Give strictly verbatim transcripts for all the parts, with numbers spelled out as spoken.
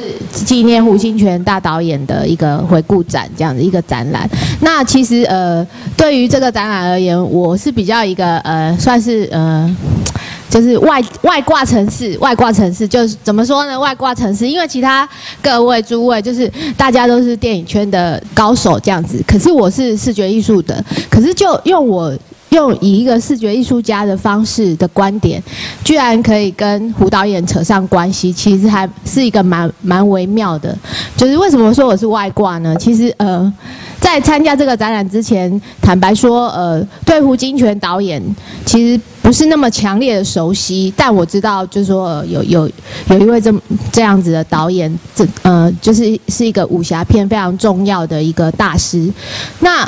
纪念胡金铨大导演的一个回顾展，这样子一个展览。那其实呃，对于这个展览而言，我是比较一个呃，算是呃。就是外外挂城市，外挂城市就是怎么说呢？外挂城市，因为其他各位诸位就是大家都是电影圈的高手这样子，可是我是视觉艺术的，可是就用我用以一个视觉艺术家的方式的观点，居然可以跟胡导演扯上关系，其实还是一个蛮蛮微妙的。就是为什么说我是外挂呢？其实呃。在参加这个展览之前，坦白说，呃，对胡金铨导演其实不是那么强烈的熟悉，但我知道，就是说、呃、有有有一位这这样子的导演，这呃，就是是一个武侠片非常重要的一个大师。那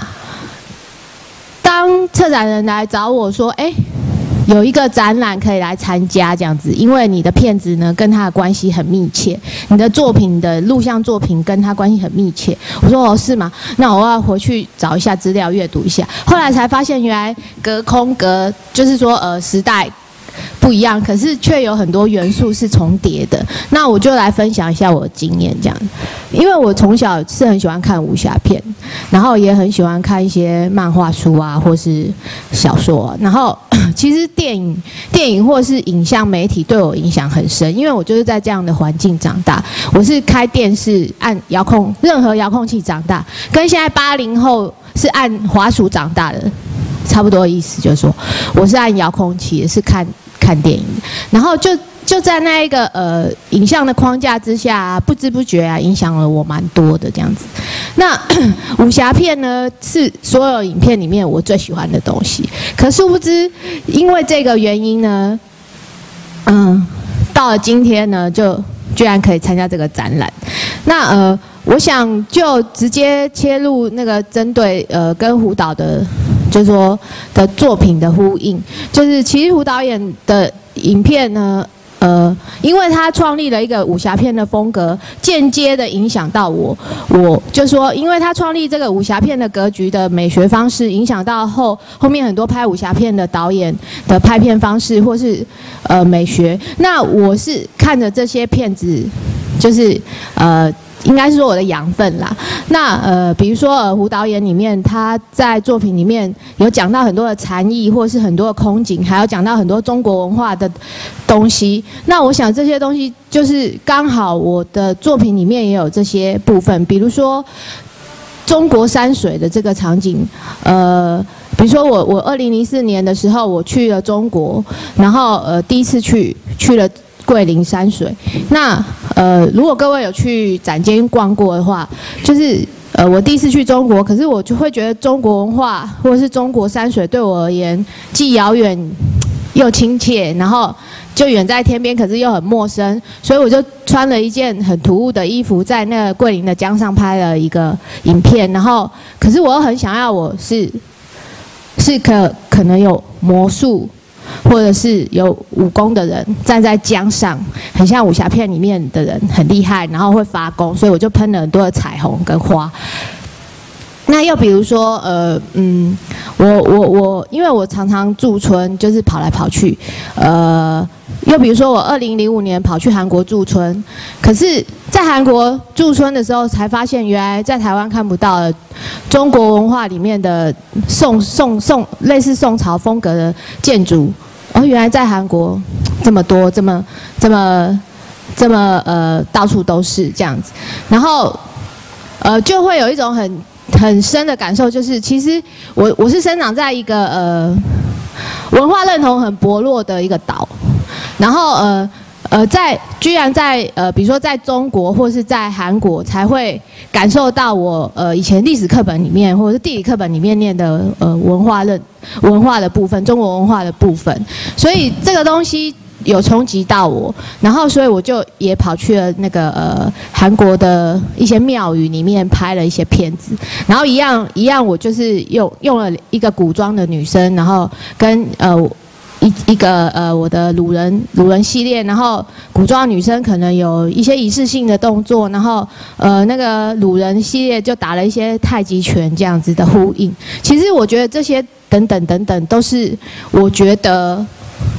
当策展人来找我说，哎。有一个展览可以来参加这样子，因为你的片子呢跟他的关系很密切，你的作品的录像作品跟他关系很密切。我说哦是吗？那我要回去找一下资料阅读一下。后来才发现原来隔空隔就是说呃时代不一样，可是却有很多元素是重叠的。那我就来分享一下我的经验这样，因为我从小是很喜欢看武侠片，然后也很喜欢看一些漫画书啊或是小说啊，然后。其实电影、电影或是影像媒体对我影响很深，因为我就是在这样的环境长大。我是开电视按遥控，任何遥控器长大，跟现在八零后是按滑鼠长大的，差不多的意思就是说，我是按遥控器，也是看看电影，然后就。就在那一个呃影像的框架之下、啊，不知不觉啊，影响了我蛮多的这样子。那武侠片呢，是所有影片里面我最喜欢的东西。可殊不知，因为这个原因呢，嗯，到了今天呢，就居然可以参加这个展览。那呃，我想就直接切入那个针对呃跟胡导的，就是说的作品的呼应，就是其实胡导演的影片呢。呃，因为他创立了一个武侠片的风格，间接的影响到我。我就说，因为他创立这个武侠片的格局的美学方式，影响到后后面很多拍武侠片的导演的拍片方式，或是呃美学。那我是看着这些片子，就是呃。应该是说我的养分啦。那呃，比如说呃，胡导演里面他在作品里面有讲到很多的禅意，或是很多的空景，还有讲到很多中国文化的东西。那我想这些东西就是刚好我的作品里面也有这些部分，比如说中国山水的这个场景，呃。比如说我我二零零四年的时候我去了中国，然后呃第一次去去了桂林山水。那呃如果各位有去展间逛过的话，就是呃我第一次去中国，可是我就会觉得中国文化或者是中国山水对我而言既遥远又亲切，然后就远在天边，可是又很陌生，所以我就穿了一件很突兀的衣服，在那个桂林的江上拍了一个影片，然后可是我又很想要我是。是可可能有魔术，或者是有武功的人站在江上，很像武侠片里面的人，很厉害，然后会发功，所以我就喷了很多的彩虹跟花。那又比如说，呃，嗯，我我我，因为我常常驻村，就是跑来跑去，呃，又比如说我二零零五年跑去韩国驻村，可是，在韩国驻村的时候，才发现原来在台湾看不到的中国文化里面的宋宋宋类似宋朝风格的建筑，哦，原来在韩国这么多，这么这么这么呃到处都是这样子，然后呃就会有一种很。很深的感受就是，其实我我是生长在一个呃文化认同很薄弱的一个岛，然后呃呃在居然在呃比如说在中国或是在韩国才会感受到我呃以前历史课本里面或者是地理课本里面念的呃文化认文化的部分，中国文化的部分，所以这个东西。有冲击到我，然后所以我就也跑去了那个呃韩国的一些庙宇里面拍了一些片子，然后一样一样，我就是用用了一个古装的女生，然后跟呃一一个呃我的鲁人鲁人系列，然后古装女生可能有一些仪式性的动作，然后呃那个鲁人系列就打了一些太极拳这样子的呼应。其实我觉得这些等等等等都是我觉得。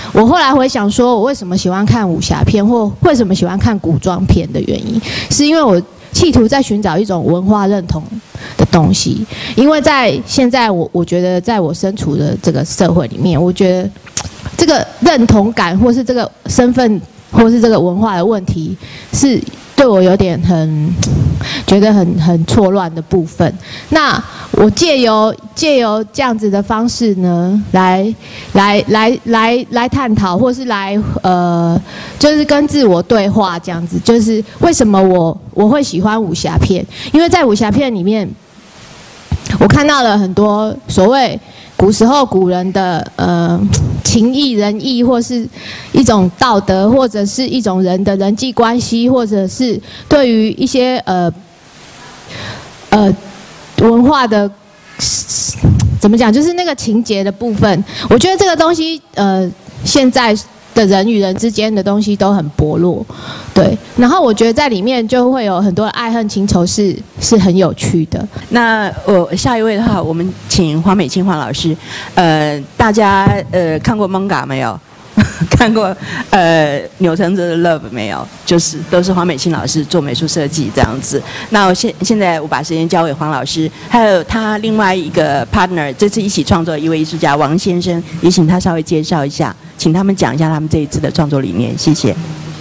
我后来回想说，我为什么喜欢看武侠片，或为什么喜欢看古装片的原因，是因为我企图在寻找一种文化认同的东西。因为在现在我我觉得在我身处的这个社会里面，我觉得这个认同感，或是这个身份，或是这个文化的问题，是对我有点很觉得很很错乱的部分。那我借由借由这样子的方式呢，来来来来来探讨，或是来呃，就是跟自我对话这样子。就是为什么我我会喜欢武侠片？因为在武侠片里面，我看到了很多所谓古时候古人的呃情义仁义，或是一种道德，或者是一种人的人际关系，或者是对于一些呃呃文化的怎么讲，就是那个情节的部分。我觉得这个东西呃现在的人与人之间的东西都很薄弱，对。然后我觉得在里面就会有很多的爱恨情仇是是很有趣的。 那我下一位的话，我们请黄美清黄老师。呃，大家呃看过 manga 没有？看过呃钮承泽的 Love 没有？就是都是黄美清老师做美术设计这样子。那我现现在我把时间交给黄老师，还有他另外一个 partner， 这次一起创作的一位艺术家王先生，也请他稍微介绍一下，请他们讲一下他们这一次的创作理念。谢谢。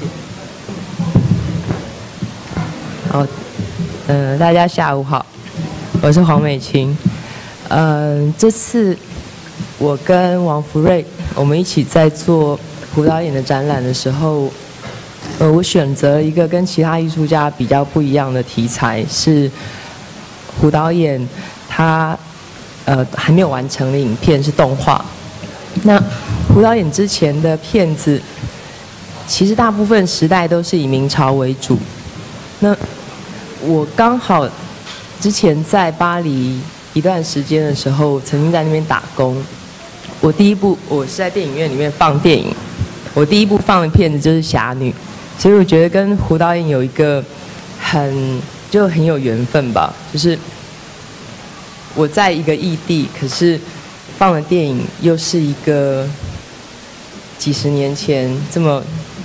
好，嗯、呃，大家下午好，我是黄美清。嗯、呃，这次我跟王福瑞我们一起在做胡导演的展览的时候，呃，我选择了一个跟其他艺术家比较不一样的题材，是胡导演他呃还没有完成的影片，是动画。那胡导演之前的片子，其实大部分时代都是以明朝为主。那我刚好之前在巴黎一段时间的时候，曾经在那边打工。我第一部我是在电影院里面放电影，我第一部放的片子就是《侠女》，所以我觉得跟胡导演有一个很就很有缘分吧。就是我在一个异地，可是放的电影又是一个几十年前这么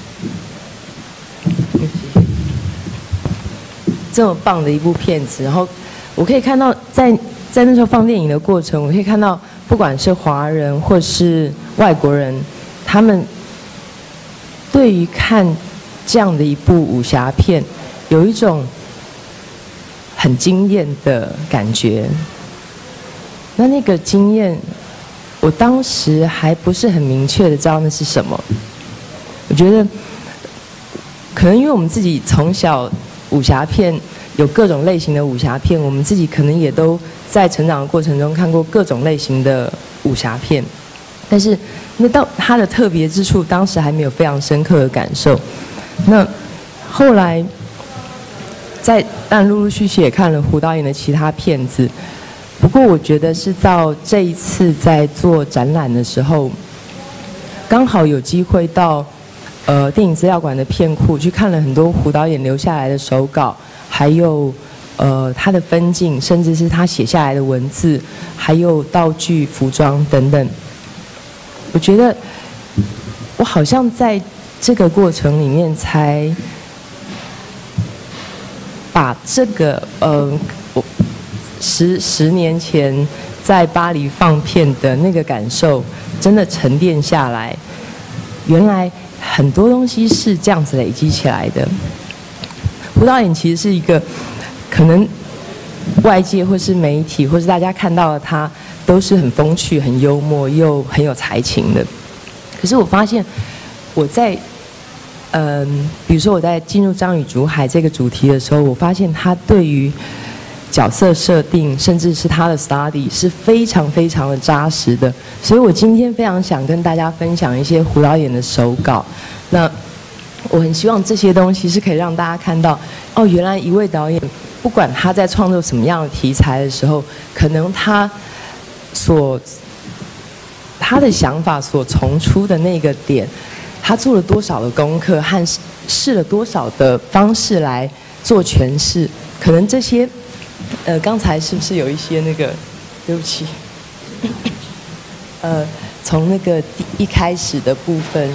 这么棒的一部片子，然后我可以看到在在那时候放电影的过程，我可以看到不管是华人或是外国人，他们对于看这样的一部武侠片有一种很惊艳的感觉。那那个经验，我当时还不是很明确的知道那是什么。我觉得，可能因为我们自己从小武侠片有各种类型的武侠片，我们自己可能也都在成长的过程中看过各种类型的武侠片，但是那到它的特别之处，当时还没有非常深刻的感受。那后来，在但陆陆续续也看了胡导演的其他片子。不过我觉得是到这一次在做展览的时候，刚好有机会到呃电影资料馆的片库去看了很多胡导演留下来的手稿，还有呃他的分镜，甚至是他写下来的文字，还有道具、服装等等。我觉得我好像在这个过程里面才把这个呃我。十十年前在巴黎放片的那个感受，真的沉淀下来。原来很多东西是这样子累积起来的。胡导演其实是一个，可能外界或是媒体或是大家看到的他，都是很风趣、很幽默又很有才情的。可是我发现，我在嗯，比如说我在进入张雨竹海这个主题的时候，我发现他对于角色设定，甚至是他的 study 是非常非常的扎实的，所以我今天非常想跟大家分享一些胡导演的手稿。那我很希望这些东西是可以让大家看到，哦，原来一位导演，不管他在创作什么样的题材的时候，可能他所他的想法所从出的那个点，他做了多少的功课和试了多少的方式来做诠释，可能这些。呃，刚才是不是有一些那个？对不起，呃， 从那个第一开始的部分，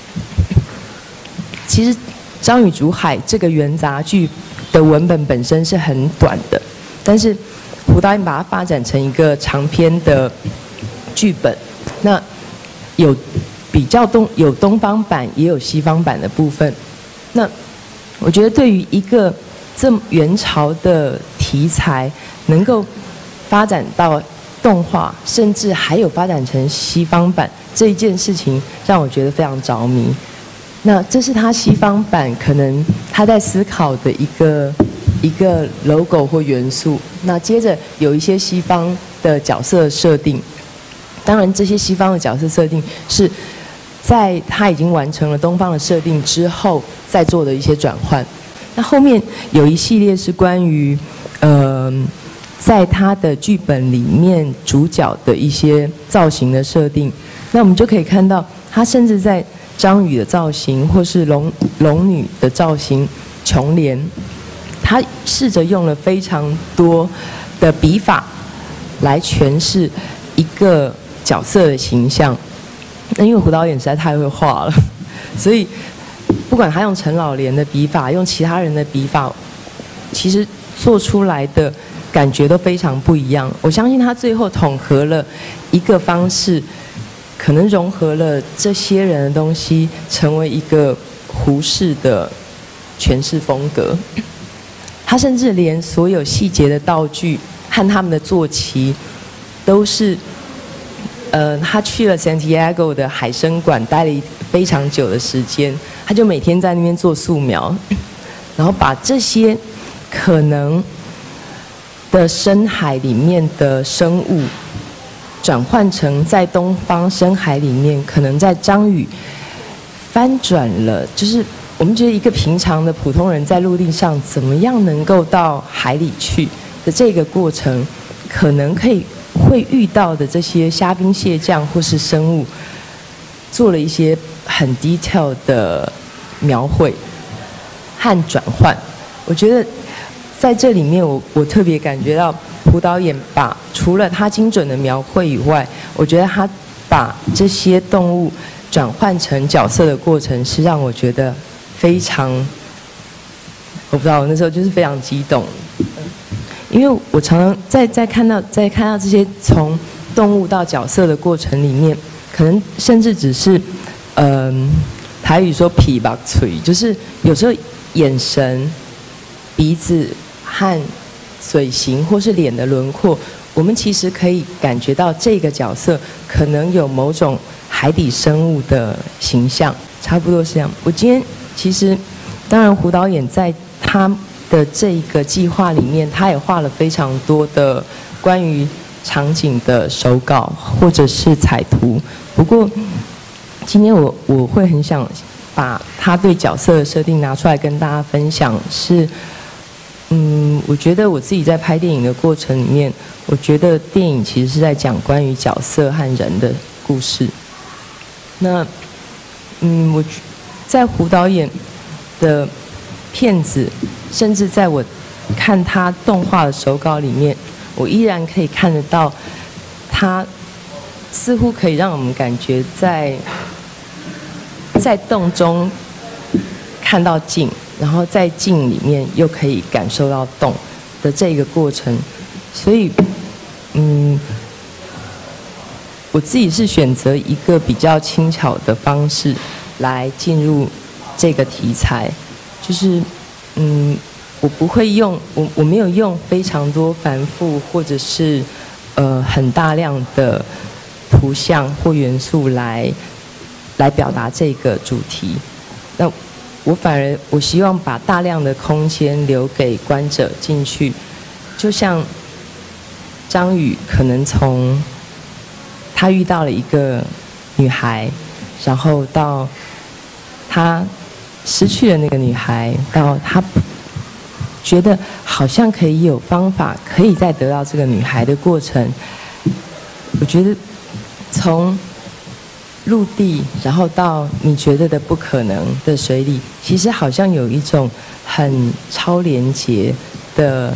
其实张宇竹海这个元杂剧的文本本身是很短的，但是胡导演把它发展成一个长篇的剧本，那有比较东有东方版也有西方版的部分。那我觉得对于一个这么元朝的题材能够发展到动画，甚至还有发展成西方版这一件事情，让我觉得非常着迷。那这是他西方版可能他在思考的一个一个 logo 或元素。那接着有一些西方的角色设定，当然这些西方的角色设定是在他已经完成了东方的设定之后再做的一些转换。那后面有一系列是关于呃在他的剧本里面主角的一些造型的设定。那我们就可以看到他甚至在张宇的造型或是龙龙女的造型琼莲，他试着用了非常多的笔法来诠释一个角色的形象。那因为胡导演实在太会画了，所以不管他用陈老莲的笔法，用其他人的笔法，其实做出来的感觉都非常不一样。我相信他最后统合了一个方式，可能融合了这些人的东西，成为一个胡适的诠释风格。他甚至连所有细节的道具和他们的坐骑都是呃，他去了 Santiago 的海参馆待了非常久的时间，他就每天在那边做素描，然后把这些可能的深海里面的生物转换成在东方深海里面，可能在张宇翻转了，就是我们觉得一个平常的普通人在陆地上怎么样能够到海里去的这个过程，可能可以会遇到的这些虾兵蟹将或是生物，做了一些很 detail 的描绘和转换。我觉得在这里面我，我特别感觉到胡导演把除了他精准的描绘以外，我觉得他把这些动物转换成角色的过程，是让我觉得非常，我不知道，我那时候就是非常激动。因为我常常在在看到在看到这些从动物到角色的过程里面，可能甚至只是，嗯、呃，台语说皮吧嘴，就是有时候眼神、鼻子和嘴型或是脸的轮廓，我们其实可以感觉到这个角色可能有某种海底生物的形象，差不多是这样。我今天其实，当然胡导演在他的这个计划里面，他也画了非常多的关于场景的手稿或者是彩图。不过，今天我我会很想把他对角色的设定拿出来跟大家分享。是，嗯，我觉得我自己在拍电影的过程里面，我觉得电影其实是在讲关于角色和人的故事。那，嗯，我在胡导演的片子，甚至在我看他动画的手稿里面，我依然可以看得到，他似乎可以让我们感觉在在动中看到静，然后在静里面又可以感受到动的这个过程。所以，嗯，我自己是选择一个比较轻巧的方式来进入这个题材。就是，嗯，我不会用我我没有用非常多繁复或者是呃很大量的图像或元素来来表达这个主题。那我反而我希望把大量的空间留给观者进去，就像张宇可能从他遇到了一个女孩，然后到他失去了那个女孩，到他觉得好像可以有方法可以再得到这个女孩的过程。我觉得从陆地，然后到你觉得的不可能的水里，其实好像有一种很超连结的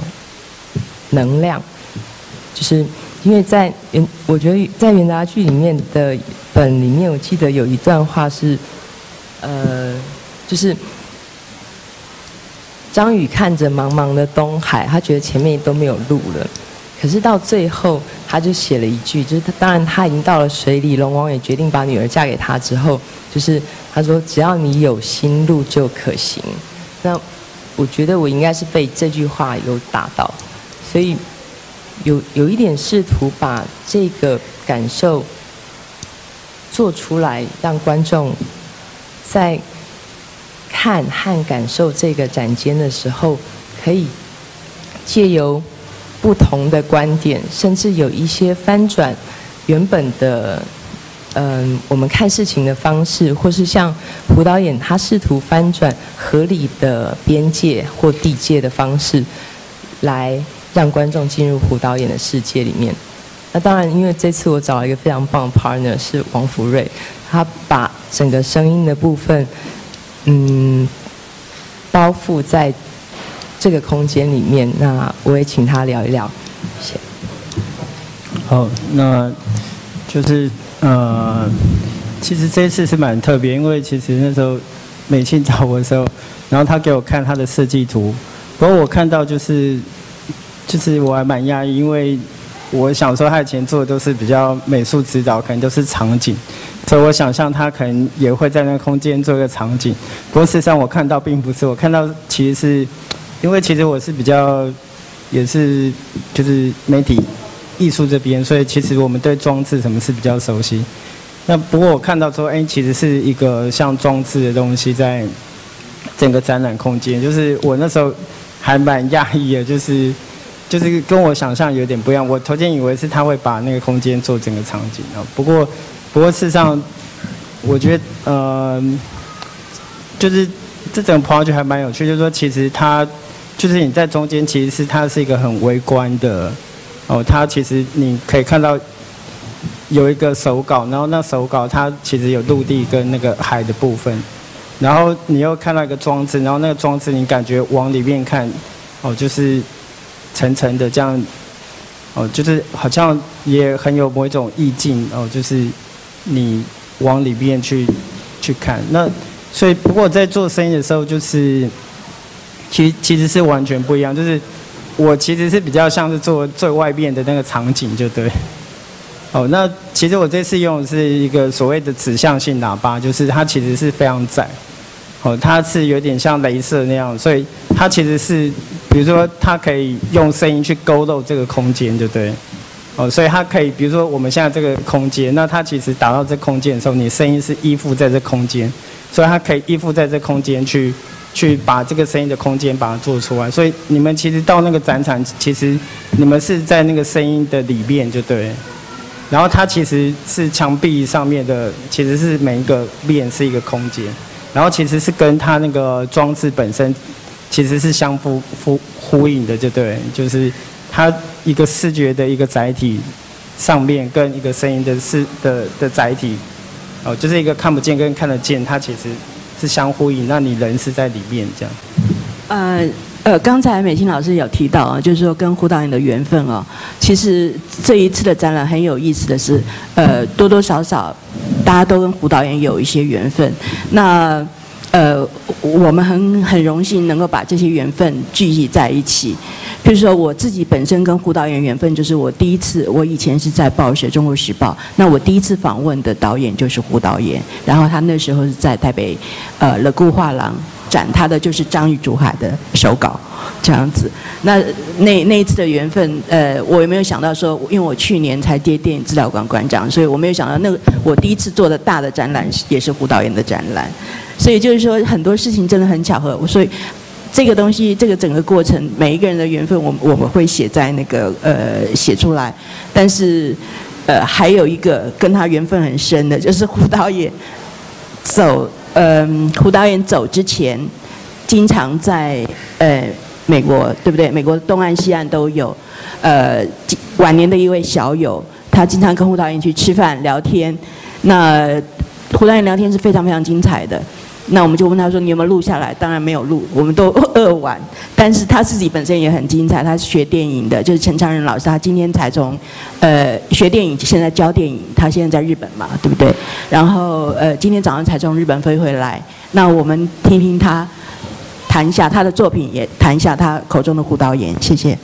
能量。就是因为在元，我觉得在元杂剧里面的本里面，我记得有一段话是，呃，就是张宇看着茫茫的东海，他觉得前面都没有路了。可是到最后，他就写了一句，就是他当然他已经到了水里，龙王也决定把女儿嫁给他之后，就是他说只要你有心，路就可行。那我觉得我应该是被这句话有打到，所以有有一点试图把这个感受做出来，让观众在看和感受这个展间的时候，可以借由不同的观点，甚至有一些翻转原本的嗯，我们看事情的方式，或是像胡导演他试图翻转合理的边界或地界的方式，来让观众进入胡导演的世界里面。那当然，因为这次我找了一个非常棒的 partner 是王福瑞，他把整个声音的部分，嗯，包覆在这个空间里面。那我也请他聊一聊，谢谢。 好，那就是呃，其实这一次是蛮特别，因为其实那时候美庆找我的时候，然后他给我看他的设计图，不过我看到就是就是我还蛮讶异，因为我想说他以前做的都是比较美术指导，可能都是场景，所以我想象他可能也会在那个空间做一个场景。不过事实上我看到并不是，我看到其实是因为其实我是比较也是就是媒体艺术这边，所以其实我们对装置什么是比较熟悉。那不过我看到说，哎，其实是一个像装置的东西在整个展览空间，就是我那时候还蛮讶异的，就是就是跟我想象有点不一样。我头先以为是他会把那个空间做整个场景啊，不过不过事实上，我觉得呃，就是这整个 project 还蛮有趣，就是说其实它就是你在中间，其实是它是一个很微观的。哦，它其实你可以看到有一个手稿，然后那手稿它其实有陆地跟那个海的部分，然后你又看到一个装置，然后那个装置你感觉往里面看，哦，就是层层的这样，哦，就是好像也很有某一种意境，哦，就是你往里面去去看。那所以不过在做生意的时候，就是其实其实是完全不一样，就是。我其实是比较像是做最外面的那个场景，就对。哦，那其实我这次用的是一个所谓的指向性喇叭，就是它其实是非常窄，哦，它是有点像雷射那样，所以它其实是，比如说它可以用声音去勾勒这个空间，就对。哦，所以它可以，比如说我们现在这个空间，那它其实打到这空间的时候，你声音是依附在这空间，所以它可以依附在这空间去。去把这个声音的空间把它做出来，所以你们其实到那个展场，其实你们是在那个声音的里面就对。然后它其实是墙壁上面的，其实是每一个面是一个空间，然后其实是跟它那个装置本身其实是相互呼呼应的，就对，就是它一个视觉的一个载体上面跟一个声音的视的的载体，哦，就是一个看不见跟看得见，它其实。是相呼应，那你人是在里面这样。 呃呃，刚才美清老师有提到啊，就是说跟胡导演的缘分哦，其实这一次的展览很有意思的是，呃，多多少少大家都跟胡导演有一些缘分。那呃，我们很很荣幸能够把这些缘分聚集在一起。比如说我自己本身跟胡导演缘分，就是我第一次，我以前是在报社《中国时报》，那我第一次访问的导演就是胡导演，然后他那时候是在台北，呃，乐固画廊展他的就是张玉竹海的手稿，这样子。那那那一次的缘分，呃，我也没有想到说，因为我去年才接电影资料馆馆长，所以我没有想到那个我第一次做的大的展览也是胡导演的展览，所以就是说很多事情真的很巧合，所以。这个东西，这个整个过程，每一个人的缘分，我我们会写在那个呃写出来，但是呃还有一个跟他缘分很深的，就是胡导演走，嗯、呃，胡导演走之前，经常在呃美国，对不对？美国东岸西岸都有，呃晚年的一位小友，他经常跟胡导演去吃饭聊天，那胡导演聊天是非常非常精彩的。 那我们就问他说你有没有录下来？当然没有录，我们都扼腕。但是他自己本身也很精彩，他是学电影的，就是陈昌仁老师，他今天才从呃学电影，现在教电影，他现在在日本嘛，对不对？然后呃今天早上才从日本飞回来，那我们听听他谈一下他的作品，也谈一下他口中的胡导演，谢谢。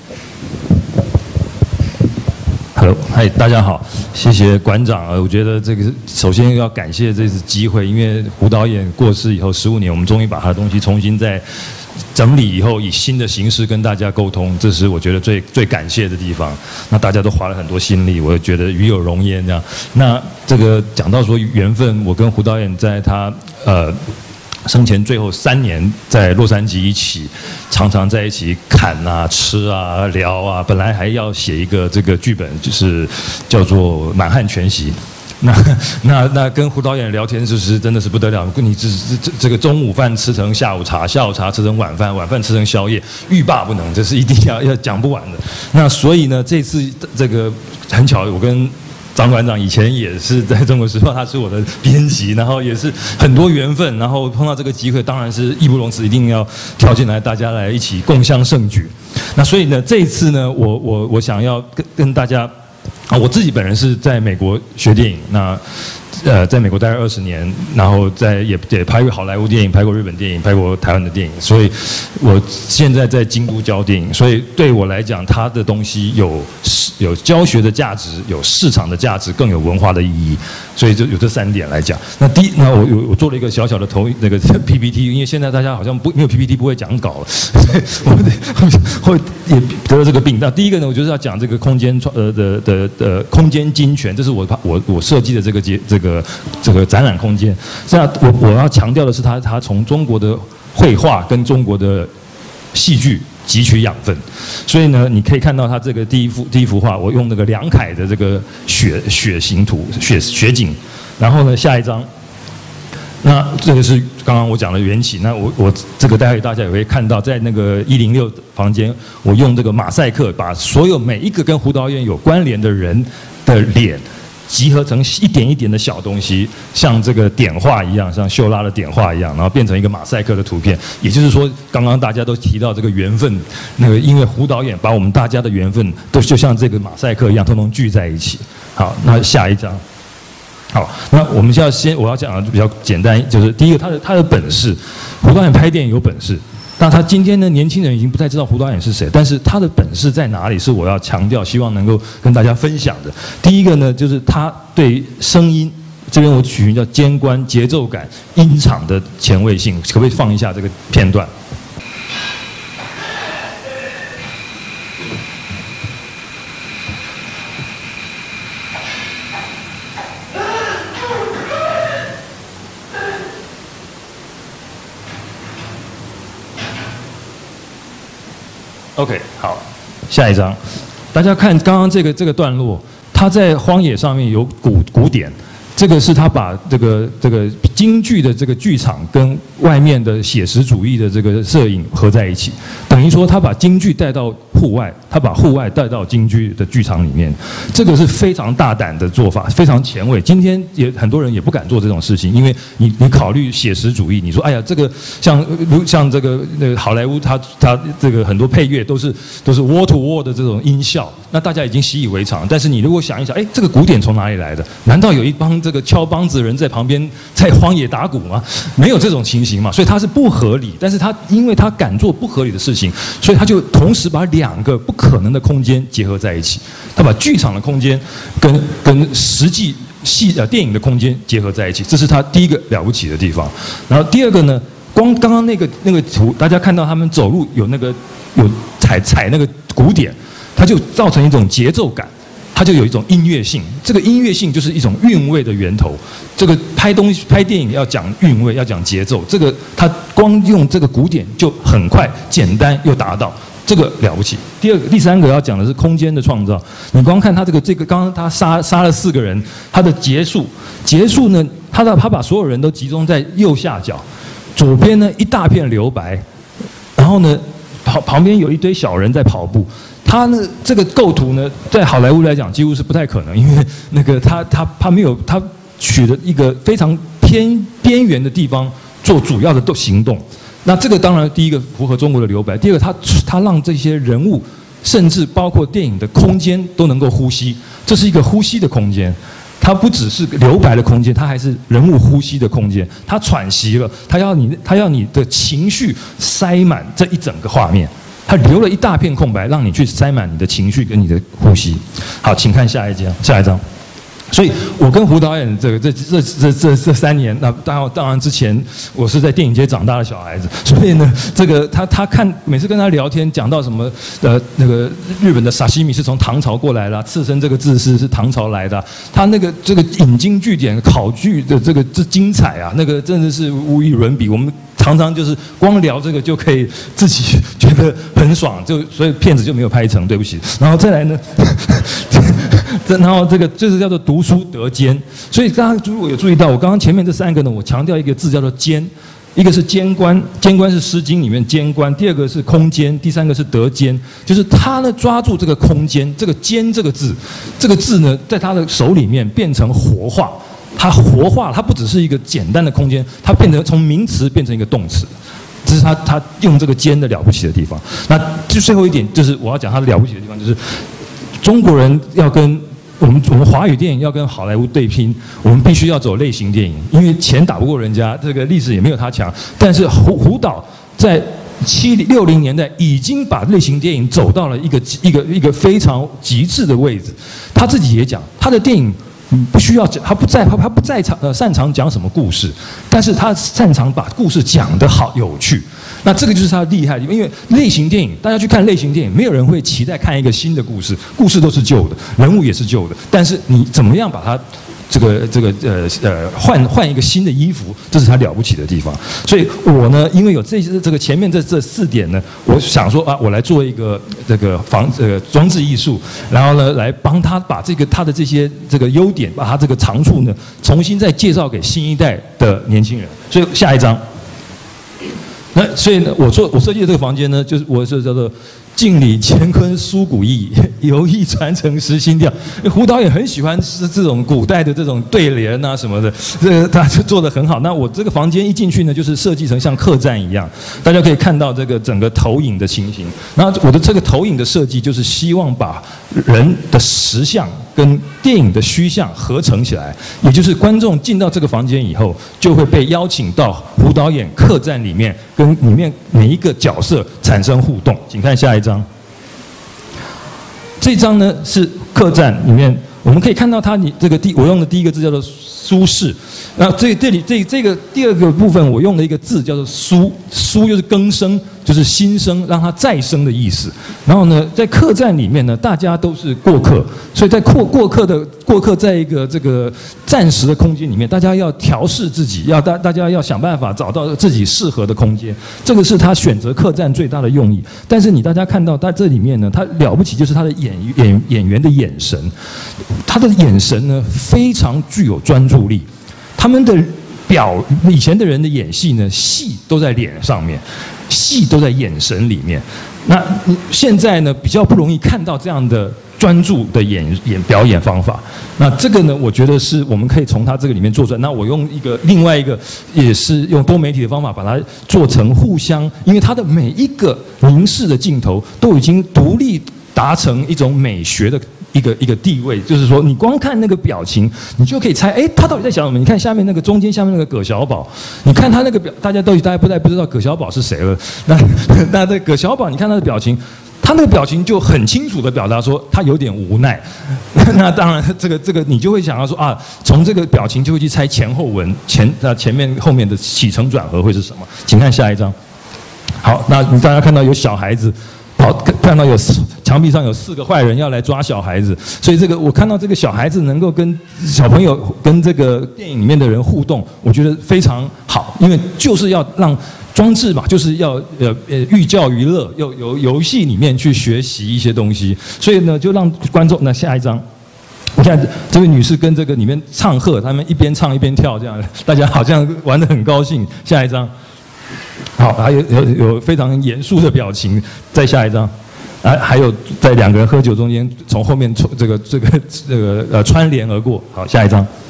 Hello， 嗨，大家好，谢谢馆长。呃，我觉得这个首先要感谢这次机会，因为胡导演过世以后十五年，我们终于把他的东西重新再整理以后，以新的形式跟大家沟通，这是我觉得最最感谢的地方。那大家都花了很多心力，我觉得与有荣焉这样。那这个讲到说缘分，我跟胡导演在他呃。生前最后三年在洛杉矶一起，常常在一起侃啊、吃啊、聊啊。本来还要写一个这个剧本，就是叫做《满汉全席》。那那那跟胡导演聊天，就是真的是不得了。你这这这个中午饭吃成下午茶，下午茶吃成晚饭，晚饭吃成宵夜，欲罢不能，这是一定要要讲不完的。那所以呢，这次这个很巧，我跟张馆长以前也是在中国时报，他是我的编辑，然后也是很多缘分，然后碰到这个机会，当然是义不容辞，一定要跳进来，大家来一起共襄盛举。那所以呢，这一次呢，我我我想要跟跟大家啊，我自己本人是在美国学电影，那呃，在美国待了二十年，然后在也也拍过好莱坞电影，拍过日本电影，拍过台湾的电影，所以我现在在京都教电影，所以对我来讲，他的东西有有教学的价值，有市场的价值，更有文化的意义，所以就有这三点来讲。那第一，那我我我做了一个小小的投那个 P P T， 因为现在大家好像不没有 P P T 不会讲稿了，我会也得了这个病。那第一个呢，我就是要讲这个空间创呃的的的空间精权，这是我我我设计的这个节这个。这个展览空间，这样我我要强调的是他，他从中国的绘画跟中国的戏剧汲取养分，所以呢，你可以看到他这个第一幅第一幅画，我用那个梁楷的这个雪雪形图雪雪景，然后呢，下一张，那这个是刚刚我讲的缘起，那我我这个待会大家也会看到，在那个一零六房间，我用这个马赛克把所有每一个跟胡导演有关联的人的脸集合成一点一点的小东西，像这个点画一样，像秀拉的点画一样，然后变成一个马赛克的图片。也就是说，刚刚大家都提到这个缘分，那个因为胡导演把我们大家的缘分都就像这个马赛克一样，通通聚在一起。好，那下一张。好，那我们现在先我要讲的比较简单，就是第一个他的他的本事，胡导演拍电影有本事。那他今天呢，年轻人已经不太知道胡导演是谁，但是他的本事在哪里？是我要强调，希望能够跟大家分享的。第一个呢，就是他对声音这边我取名叫尖关、节奏感、音场的前卫性，可不可以放一下这个片段？ OK， 好，下一张，大家看刚刚这个这个段落，他在荒野上面有鼓鼓点，这个是他把这个这个京剧的这个剧场跟外面的写实主义的这个摄影合在一起，等于说他把京剧带到户外，他把户外带到京剧的剧场里面，这个是非常大胆的做法，非常前卫。今天也很多人也不敢做这种事情，因为你你考虑写实主义，你说哎呀这个像像这个那个好莱坞，它它这个很多配乐都是都是 wall to wall 的这种音效，那大家已经习以为常。但是你如果想一想，哎，这个鼓点从哪里来的？难道有一帮这个敲梆子的人在旁边在荒野打鼓吗？没有这种情形嘛，所以它是不合理。但是他因为他敢做不合理的事情，所以他就同时把两个不可能的空间结合在一起。他把剧场的空间跟跟实际戏呃电影的空间结合在一起，这是他第一个了不起的地方。然后第二个呢，光刚刚那个那个图，大家看到他们走路有那个有踩踩那个鼓点，它就造成一种节奏感。 它就有一种音乐性，这个音乐性就是一种韵味的源头。这个拍东西、拍电影要讲韵味，要讲节奏。这个它光用这个鼓点就很快、简单又达到，这个了不起。第二个、第三个要讲的是空间的创造。你光看他这个这个，刚刚他杀杀了四个人，他的结束结束呢，他的他把所有人都集中在右下角，左边呢一大片留白，然后呢旁旁边有一堆小人在跑步。 他呢，这个构图呢，在好莱坞来讲几乎是不太可能，因为那个他他他没有他取了一个非常偏边缘的地方做主要的行动。那这个当然第一个符合中国的留白，第二个它它让这些人物，甚至包括电影的空间都能够呼吸，这是一个呼吸的空间。它不只是留白的空间，它还是人物呼吸的空间。它喘息了，它要你，它要你的情绪塞满这一整个画面。它留了一大片空白，让你去塞满你的情绪跟你的呼吸。好，请看下一张，下一张。所以，我跟胡导演这个这这这这这三年，那当然当然之前我是在电影街长大的小孩子，所以呢，这个他他看每次跟他聊天，讲到什么呃那个日本的沙西米是从唐朝过来的，刺身这个字是是唐朝来的，他那个这个引经据典、考据的这个这精彩啊，那个真的是无与伦比。我们常常就是光聊这个就可以自己觉得很爽，就所以片子就没有拍成，对不起。然后再来呢。然后这个就是叫做读书得兼，所以大家如果有注意到，我刚刚前面这三个呢，我强调一个字叫做兼，一个是监官，监官是《诗经》里面监官，第二个是空间，第三个是得兼，就是他呢抓住这个空间，这个兼这个字，这个字呢在他的手里面变成活化，它活化，它不只是一个简单的空间，它变成从名词变成一个动词。这是他他用这个兼的了不起的地方。那就最后一点就是我要讲他的了不起的地方，就是中国人要跟我们我们华语电影要跟好莱坞对拼，我们必须要走类型电影，因为钱打不过人家，这个历史也没有他强。但是胡胡导在七六零年代已经把类型电影走到了一个一个一个非常极致的位置。他自己也讲，他的电影。不需要讲，他不在，他不在场呃擅长讲什么故事，但是他擅长把故事讲得好有趣。那这个就是他的厉害的地方，因为类型电影，大家去看类型电影，没有人会期待看一个新的故事，故事都是旧的，人物也是旧的，但是你怎么样把它这个这个呃呃换换一个新的衣服，这是他了不起的地方。所以我呢，因为有这些这个前面这这四点呢，我想说啊，我来做一个这个防这个装置艺术，然后呢来帮他把这个他的这些这个优点，把他这个长处呢重新再介绍给新一代的年轻人。所以下一张。那所以呢，我做我设计的这个房间呢，就是我是叫做镜里乾坤苏古意，游艺传承实心调。胡导演很喜欢是这种古代的这种对联啊什么的，这个他就做得很好。那我这个房间一进去呢，就是设计成像客栈一样，大家可以看到这个整个投影的情形。然后我的这个投影的设计，就是希望把人的实相跟电影的虚像合成起来，也就是观众进到这个房间以后，就会被邀请到胡导演客栈里面，跟里面每一个角色产生互动。请看下一张。这张呢是客栈里面，我们可以看到它，你这个第我用的第一个字叫做舒适，然后这这里这这个第二个部分我用了一个字叫做苏，苏就是更生，就是新生，让它再生的意思。然后呢，在客栈里面呢，大家都是过客，所以在过过客的过客在一个这个暂时的空间里面，大家要调试自己，要大大家要想办法找到自己适合的空间。这个是他选择客栈最大的用意。但是你大家看到在这里面呢，他了不起就是他的演演演员的眼神，他的眼神呢非常具有专注力。他们的表以前的人的演戏呢，戏都在脸上面，戏都在眼神里面。那现在呢，比较不容易看到这样的专注的演演表演方法。那这个呢，我觉得是我们可以从它这个里面做出来。那我用一个另外一个，也是用多媒体的方法把它做成互相，因为它的每一个凝视的镜头都已经独立达成一种美学的。一个一个地位，就是说，你光看那个表情，你就可以猜，哎，他到底在想什么？你看下面那个中间下面那个葛小宝，你看他那个表，大家都大家不太不知道葛小宝是谁了。那那这葛小宝，你看他的表情，他那个表情就很清楚的表达说他有点无奈。那当然，这个这个你就会想到说啊，从这个表情就会去猜前后文，前那前面后面的起承转合会是什么？请看下一张。好，那你大家看到有小孩子。好，看到有墙壁上有四个坏人要来抓小孩子，所以这个我看到这个小孩子能够跟小朋友跟这个电影里面的人互动，我觉得非常好，因为就是要让装置嘛，就是要呃呃寓教于乐，要由游戏里面去学习一些东西，所以呢就让观众。那下一张。你看这位女士跟这个里面唱和，他们一边唱一边跳，这样大家好像玩得很高兴。下一张。好，还有有有非常严肃的表情。再下一张，啊，还有在两个人喝酒中间，从后面从这个这个这个呃穿联而过。好，下一张。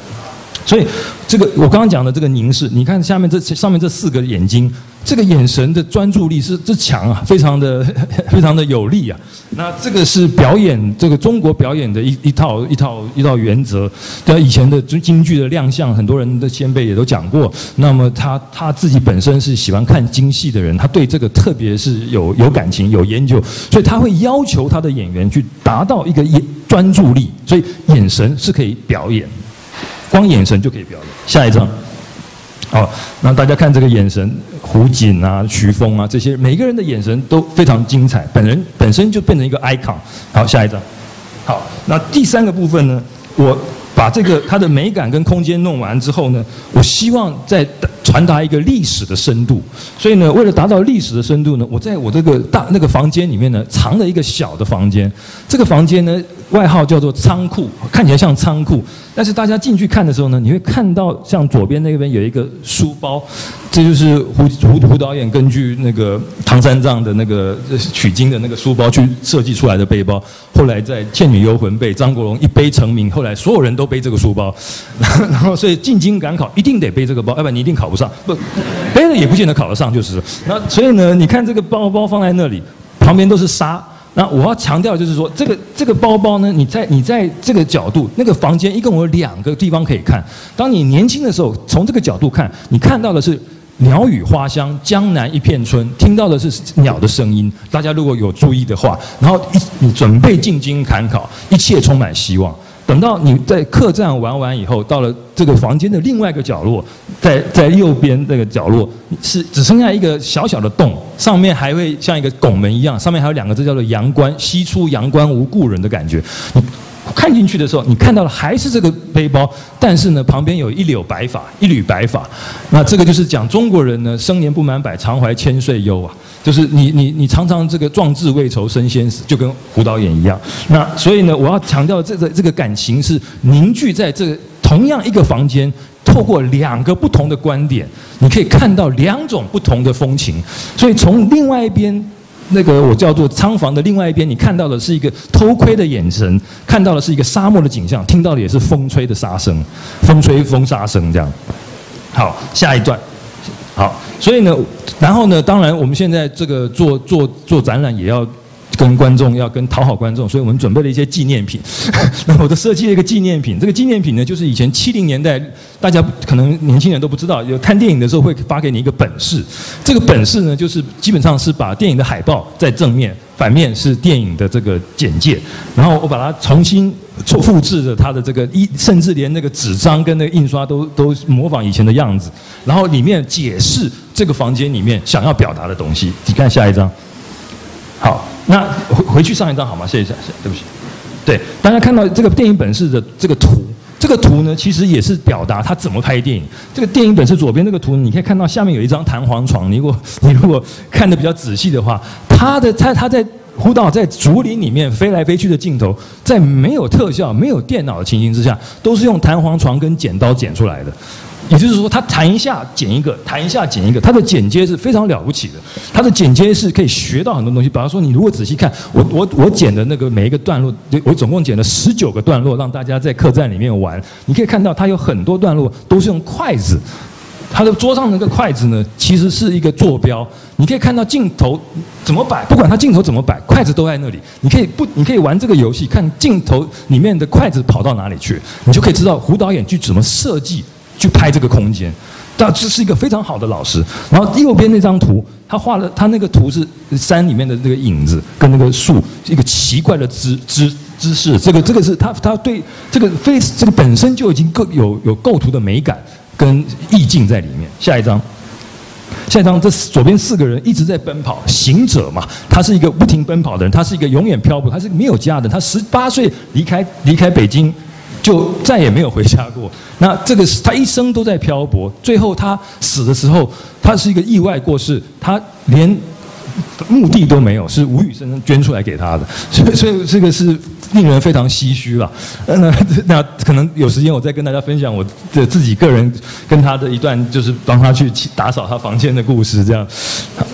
所以这个我刚刚讲的这个凝视，你看下面这上面这四个眼睛，这个眼神的专注力是之强啊，非常的非常的有力啊。那这个是表演，这个中国表演的一一套一套一套原则。对以前的京剧的亮相，很多人的先辈也都讲过。那么他他自己本身是喜欢看京戏的人，他对这个特别是有有感情、有研究，所以他会要求他的演员去达到一个眼专注力，所以眼神是可以表演。光眼神就可以表演。下一张，好，那大家看这个眼神，胡锦啊、徐峰啊这些，每个人的眼神都非常精彩，本人本身就变成一个 icon。好，下一张，好，那第三个部分呢，我把这个它的美感跟空间弄完之后呢，我希望再传达一个历史的深度。所以呢，为了达到历史的深度呢，我在我这个大那个房间里面呢，藏了一个小的房间。这个房间呢，外号叫做仓库，看起来像仓库，但是大家进去看的时候呢，你会看到像左边那边有一个书包，这就是胡胡胡导演根据那个唐三藏的那个取经的那个书包去设计出来的背包。后来在《倩女幽魂》被张国荣一背成名，后来所有人都背这个书包，然后所以进京赶考一定得背这个包，要不然你一定考不上。不，背了也不见得考得上，就是。那所以呢，你看这个包包放在那里，旁边都是沙。那我要强调就是说，这个这个包包呢，你在你在这个角度，那个房间一共有两个地方可以看。当你年轻的时候，从这个角度看，你看到的是鸟语花香，江南一片春，听到的是鸟的声音。大家如果有注意的话，然后一你准备进京赶考，一切充满希望。等到你在客栈玩完以后，到了这个房间的另外一个角落，在在右边那个角落是只剩下一个小小的洞，上面还会像一个拱门一样，上面还有两个字叫做阳关，西出阳关无故人的感觉。你看进去的时候，你看到的还是这个背包，但是呢，旁边有一绺白发，一缕白发。那这个就是讲中国人呢，生年不满百，常怀千岁忧啊。就是你你你常常这个壮志未酬身先死，就跟胡导演一样。那所以呢，我要强调这个这个感情是凝聚在这个同样一个房间，透过两个不同的观点，你可以看到两种不同的风情。所以从另外一边，那个我叫做仓房的另外一边，你看到的是一个偷窥的眼神，看到的是一个沙漠的景象，听到的也是风吹的沙声，风吹风沙声这样。好，下一段。好，所以呢，然后呢，当然我们现在这个做做做展览也要跟观众要跟讨好观众，所以我们准备了一些纪念品。那我都设计了一个纪念品，这个纪念品呢，就是以前七零年代大家可能年轻人都不知道，有看电影的时候会发给你一个本事。这个本事呢，就是基本上是把电影的海报在正面，反面是电影的这个简介，然后我把它重新做复制的它的这个一，甚至连那个纸张跟那个印刷都都模仿以前的样子，然后里面解释这个房间里面想要表达的东西。你看下一张，好，那回回去上一张好吗？谢谢，对不起。对，大家看到这个电影本事的这个图，这个图呢，其实也是表达他怎么拍电影。这个电影本事左边这个图，你可以看到下面有一张弹簧床，你如果你如果看得比较仔细的话，他的他他在。胡导在竹林里面飞来飞去的镜头，在没有特效、没有电脑的情形之下，都是用弹簧床跟剪刀剪出来的。也就是说，他弹一下剪一个，弹一下剪一个，他的剪接是非常了不起的。他的剪接是可以学到很多东西。比方说，你如果仔细看，我我我剪的那个每一个段落，我总共剪了十九个段落，让大家在客栈里面玩。你可以看到，他有很多段落都是用筷子。他的桌上那个筷子呢，其实是一个坐标。你可以看到镜头怎么摆，不管他镜头怎么摆，筷子都在那里。你可以不，你可以玩这个游戏，看镜头里面的筷子跑到哪里去，你就可以知道胡导演去怎么设计去拍这个空间。但这是一个非常好的老师。然后右边那张图，他画了，他那个图是山里面的那个影子跟那个树一个奇怪的姿姿姿势。这个这个是他他对这个非这个本身就已经构有有构图的美感。跟意境在里面。下一张，下一张，这左边四个人一直在奔跑，行者嘛，他是一个不停奔跑的人，他是一个永远漂泊，他是没有家的，他十八岁离开离开北京，就再也没有回家过。那这个他一生都在漂泊，最后他死的时候，他是一个意外过世，他连墓地都没有，是吴宇森捐出来给他的，所以所以这个是令人非常唏嘘了。那那可能有时间我再跟大家分享我的自己个人跟他的一段，就是帮他去打扫他房间的故事，这样。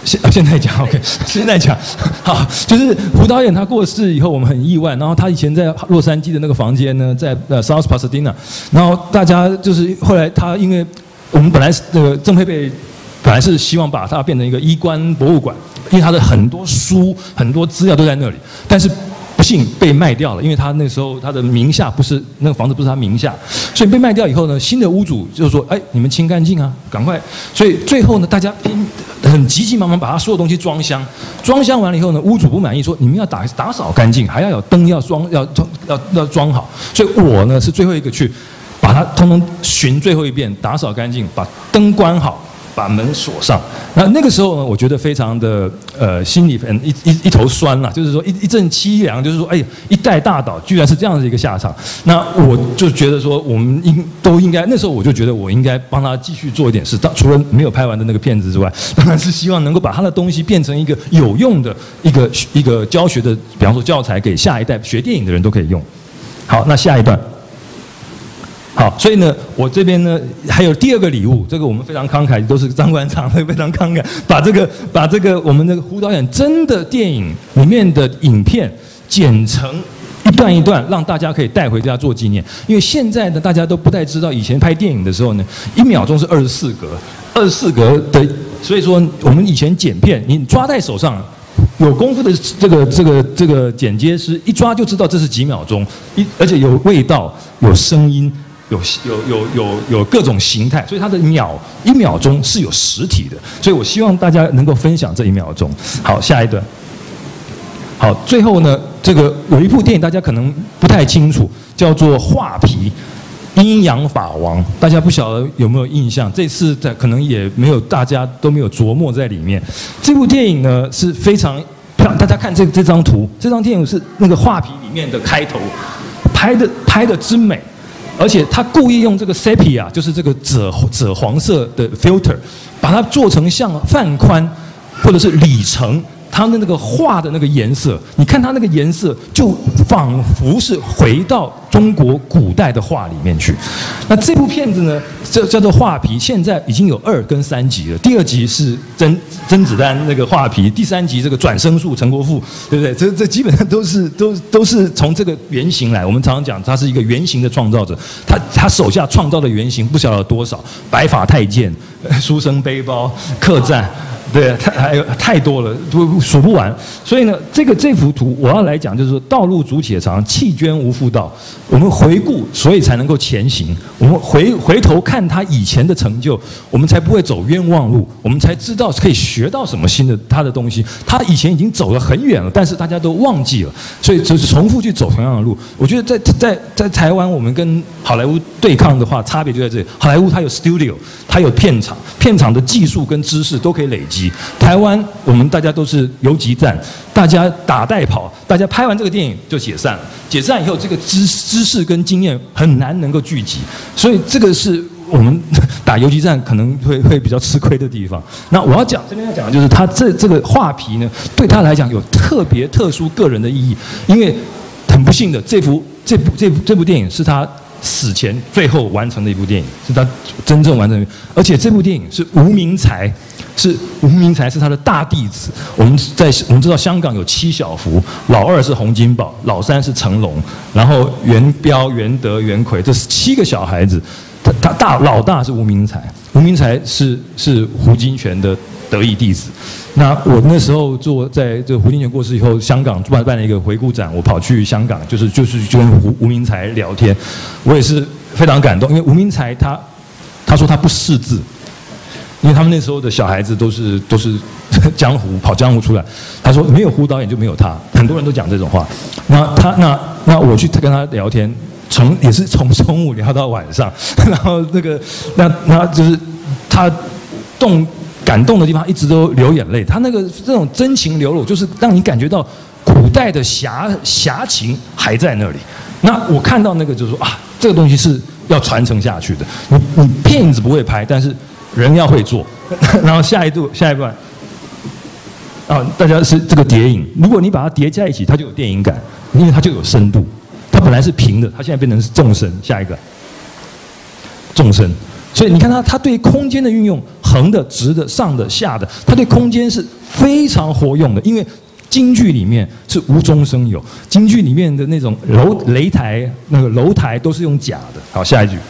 现现在讲 ，OK， 现在讲，好，就是胡导演他过世以后，我们很意外。然后他以前在洛杉矶的那个房间呢，在呃 South Pasadena， 然后大家就是后来他因为我们本来是那个郑佩佩本来是希望把它变成一个衣冠博物馆，因为他的很多书、很多资料都在那里，但是不幸被卖掉了，因为他那时候他的名下不是那个房子不是他名下，所以被卖掉以后呢，新的屋主就说：“哎，你们清干净啊，赶快！”所以最后呢，大家很急急忙忙把他所有东西装箱，装箱完了以后呢，屋主不满意，说：“你们要打打扫干净，还要有灯要装要要要装好。”所以我呢是最后一个去把它通通巡最后一遍，打扫干净，把灯关好。把门锁上，那那个时候呢，我觉得非常的呃心里很一一一头酸了，就是说一一阵凄凉，就是说哎，一代大导居然是这样的一个下场。那我就觉得说，我们应都应该那时候我就觉得我应该帮他继续做一点事，除了没有拍完的那个片子之外，当然是希望能够把他的东西变成一个有用的一个一个教学的，比方说教材给下一代学电影的人都可以用。好，那下一段。好，所以呢，我这边呢还有第二个礼物，这个我们非常慷慨，都是张馆长会非常慷慨，把这个把这个我们那个胡导演真的电影里面的影片剪成一段一段，让大家可以带回家做纪念。因为现在呢，大家都不太知道，以前拍电影的时候呢，一秒钟是二十四格，二十四格的，所以说我们以前剪片，你抓在手上。有功夫的这个这个这个剪接师一抓就知道这是几秒钟，一而且有味道、有声音、有有有有有各种形态，所以它的秒一秒钟是有实体的。所以我希望大家能够分享这一秒钟。好，下一段。好，最后呢，这个有一部电影大家可能不太清楚，叫做《画皮》。阴阳法王，大家不晓得有没有印象？这次在可能也没有，大家都没有琢磨在里面。这部电影呢是非常漂亮，大家看这这张图，这张电影是那个画皮里面的开头，拍的拍的真美，而且他故意用这个 sepia， 就是这个赭赭黄色的 filter， 把它做成像范宽或者是李成。他的那个画的那个颜色，你看他那个颜色，就仿佛是回到中国古代的画里面去。那这部片子呢，这叫做《画皮》，现在已经有二跟三集了。第二集是甄甄子丹那个画皮，第三集这个转生术陈国富，对不对？这这基本上都是都都是从这个原型来。我们常常讲他是一个原型的创造者，他他手下创造的原型不晓得有多少，白发太监、书生背包、客栈。对，太还有太多了，都数不完。所以呢，这个这幅图我要来讲，就是说道路阻且长，弃捐无复道。我们回顾，所以才能够前行。我们回回头看他以前的成就，我们才不会走冤枉路，我们才知道可以学到什么新的他的东西。他以前已经走了很远了，但是大家都忘记了，所以就是重复去走同样的路。我觉得在在在台湾，我们跟好莱坞对抗的话，差别就在这里。好莱坞它有 studio， 它有片场，片场的技术跟知识都可以累积。台湾我们大家都是游击战，大家打带跑，大家拍完这个电影就解散了。解散以后，这个知知识跟经验很难能够聚集，所以这个是我们打游击战可能会会比较吃亏的地方。那我要讲这边要讲的就是他这这个画皮呢，对他来讲有特别特殊个人的意义，因为很不幸的，这幅这部这部这部电影是他死前最后完成的一部电影，是他真正完成的，而且这部电影是吴明才。是吴明才是他的大弟子。我们在我们知道香港有七小福，老二是洪金宝，老三是成龙，然后袁彪、袁德、袁奎，这是七个小孩子。他他大老大是吴明才，吴明才是是胡金铨的得意弟子。那我那时候做在这胡金铨过世以后，香港办办了一个回顾展，我跑去香港，就是就是就跟吴吴明才聊天，我也是非常感动，因为吴明才他他说他不识字。因为他们那时候的小孩子都是都是江湖跑江湖出来，他说没有胡导演就没有他，很多人都讲这种话。那他那那我去跟他聊天，从也是从中午聊到晚上，然后那个那那就是他动感动的地方一直都流眼泪，他那个这种真情流露，就是让你感觉到古代的侠侠情还在那里。那我看到那个就是说啊，这个东西是要传承下去的。你你片子不会拍，但是人要会做，然后下一度下一段，啊，大家是这个叠影。如果你把它叠在一起，它就有电影感，因为它就有深度。它本来是平的，它现在变成是纵深。下一个，纵深。所以你看它，它对空间的运用横的、直的、上的、下的，它对空间是非常活用的。因为京剧里面是无中生有，京剧里面的那种楼擂台、那个楼台都是用假的。好，下一句。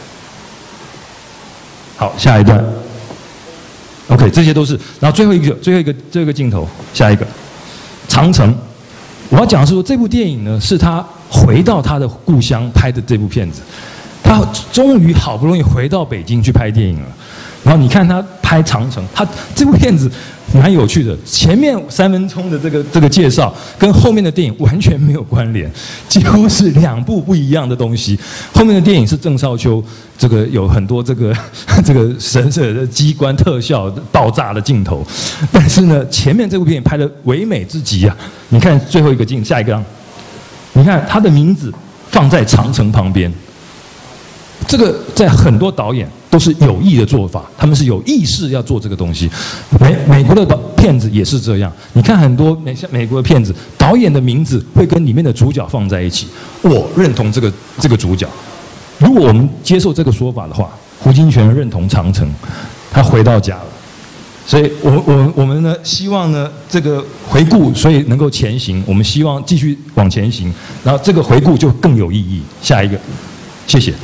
好，下一段。OK， 这些都是。然后最后一个，最后一个，最后一个镜头，下一个，长城。我要讲的是说，这部电影呢，是他回到他的故乡拍的这部片子。他终于好不容易回到北京去拍电影了。然后你看他拍长城，他这部片子蛮有趣的。前面三分钟的这个这个介绍，跟后面的电影完全没有关联，几乎是两部不一样的东西。后面的电影是郑少秋，这个有很多这个这个神圣的机关特效爆炸的镜头，但是呢，前面这部片拍的唯美之极啊！你看最后一个镜，下一个，你看他的名字放在长城旁边。这个在很多导演都是有意的做法，他们是有意识要做这个东西。美美国的导片子也是这样，你看很多美像美国的片子，导演的名字会跟里面的主角放在一起。我认同这个这个主角。如果我们接受这个说法的话，胡金铨认同长城，他回到家了。所以我我我们呢希望呢这个回顾，所以能够前行。我们希望继续往前行，然后这个回顾就更有意义。下一个，谢谢。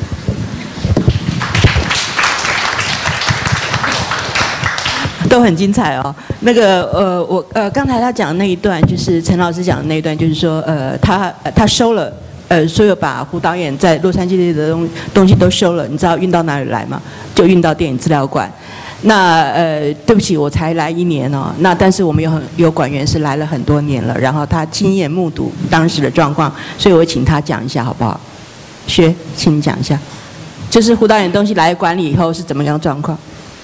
都很精彩哦。那个呃，我呃刚才他讲的那一段，就是陈老师讲的那一段，就是说呃他呃他收了呃所有把胡导演在洛杉矶里的东东西都收了，你知道运到哪里来吗？就运到电影资料馆。那呃对不起，我才来一年哦。那但是我们有很有馆员是来了很多年了，然后他亲眼目睹当时的状况，所以我请他讲一下好不好？薛，请你讲一下，就是胡导演东西来馆里以后是怎么样状况？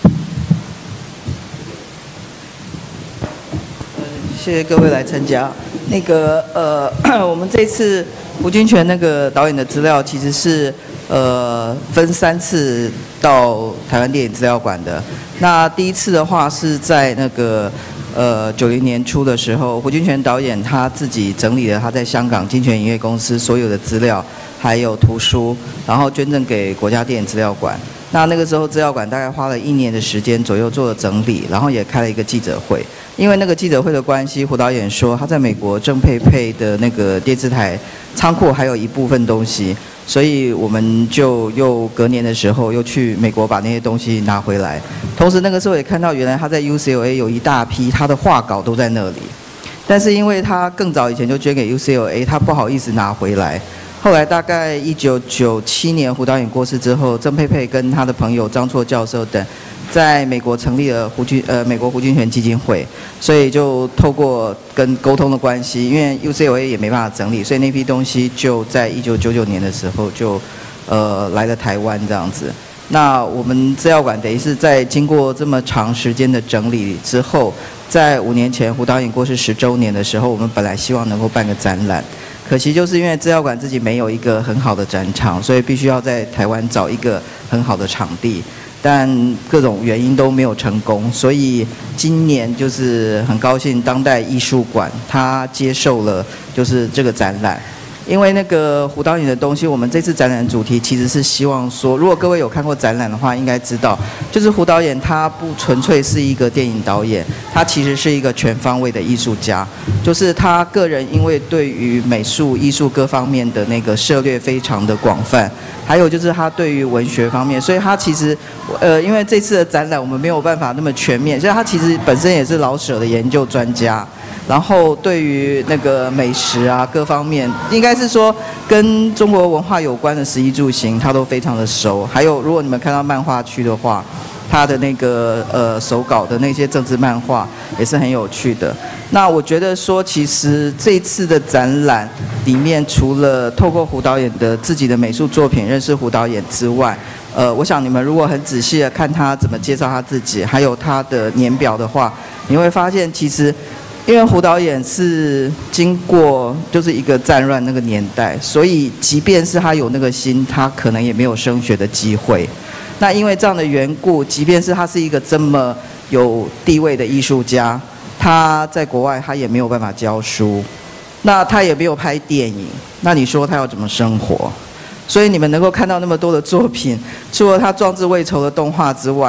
谢谢各位来参加。那个呃，我们这次胡金铨那个导演的资料，其实是呃分三次到台湾电影资料馆的。那第一次的话是在那个呃九零年初的时候，胡金铨导演他自己整理了他在香港金铨影业公司所有的资料，还有图书，然后捐赠给国家电影资料馆。那那个时候资料馆大概花了一年的时间左右做了整理，然后也开了一个记者会。因为那个记者会的关系，胡导演说他在美国郑佩佩的那个电视台仓库还有一部分东西，所以我们就又隔年的时候又去美国把那些东西拿回来。同时那个时候也看到原来他在 U C L A 有一大批他的画稿都在那里，但是因为他更早以前就捐给 U C L A， 他不好意思拿回来。后来大概一九九七年胡导演过世之后，郑佩佩跟他的朋友张绰教授等在美国成立了胡金呃美国胡金铨基金会，所以就透过跟沟通的关系，因为 U C L A 也没办法整理，所以那批东西就在一九九九年的时候就呃来了台湾这样子。那我们资料馆等于是在经过这么长时间的整理之后，在五年前胡导演过世十周年的时候，我们本来希望能够办个展览。可惜就是因为资料馆自己没有一个很好的展场，所以必须要在台湾找一个很好的场地，但各种原因都没有成功，所以今年就是很高兴当代艺术馆他接受了就是这个展览。因为那个胡导演的东西，我们这次展览主题其实是希望说，如果各位有看过展览的话，应该知道，就是胡导演他不纯粹是一个电影导演，他其实是一个全方位的艺术家，就是他个人因为对于美术、艺术各方面的那个涉猎非常的广泛，还有就是他对于文学方面，所以他其实，呃，因为这次的展览我们没有办法那么全面，所以他其实本身也是老舍的研究专家。然后对于那个美食啊各方面，应该是说跟中国文化有关的食衣住行，他都非常的熟。还有如果你们看到漫画区的话，他的那个呃手稿的那些政治漫画也是很有趣的。那我觉得说，其实这次的展览里面，除了透过胡导演的自己的美术作品认识胡导演之外，呃，我想你们如果很仔细的看他怎么介绍他自己，还有他的年表的话，你会发现其实。因为胡导演是经过就是一个战乱那个年代，所以即便是他有那个心，他可能也没有升学的机会。那因为这样的缘故，即便是他是一个这么有地位的艺术家，他在国外他也没有办法教书，那他也没有拍电影，那你说他要怎么生活？所以你们能够看到那么多的作品，除了他壮志未酬的动画之外，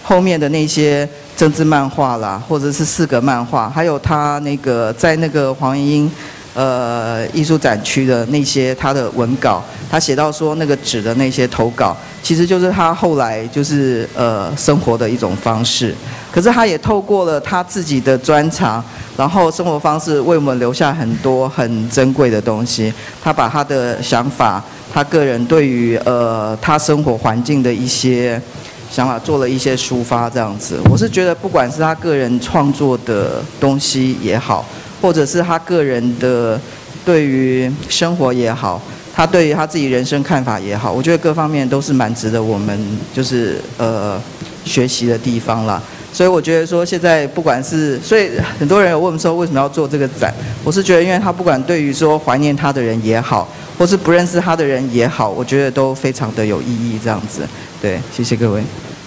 后面的那些政治漫画啦，或者是四格漫画，还有他那个在那个黄元英呃艺术展区的那些他的文稿，他写到说那个纸的那些投稿，其实就是他后来就是呃生活的一种方式。可是他也透过了他自己的专长，然后生活方式为我们留下很多很珍贵的东西。他把他的想法，他个人对于呃他生活环境的一些想法做了一些抒发，这样子。我是觉得不管是他个人创作的东西也好，或者是他个人的对于生活也好，他对于他自己人生看法也好，我觉得各方面都是蛮值得我们就是呃学习的地方啦。所以我觉得说现在不管是，所以很多人有问说为什么要做这个展，我是觉得因为他不管对于说怀念他的人也好，或是不认识他的人也好，我觉得都非常的有意义这样子。对，谢谢各位。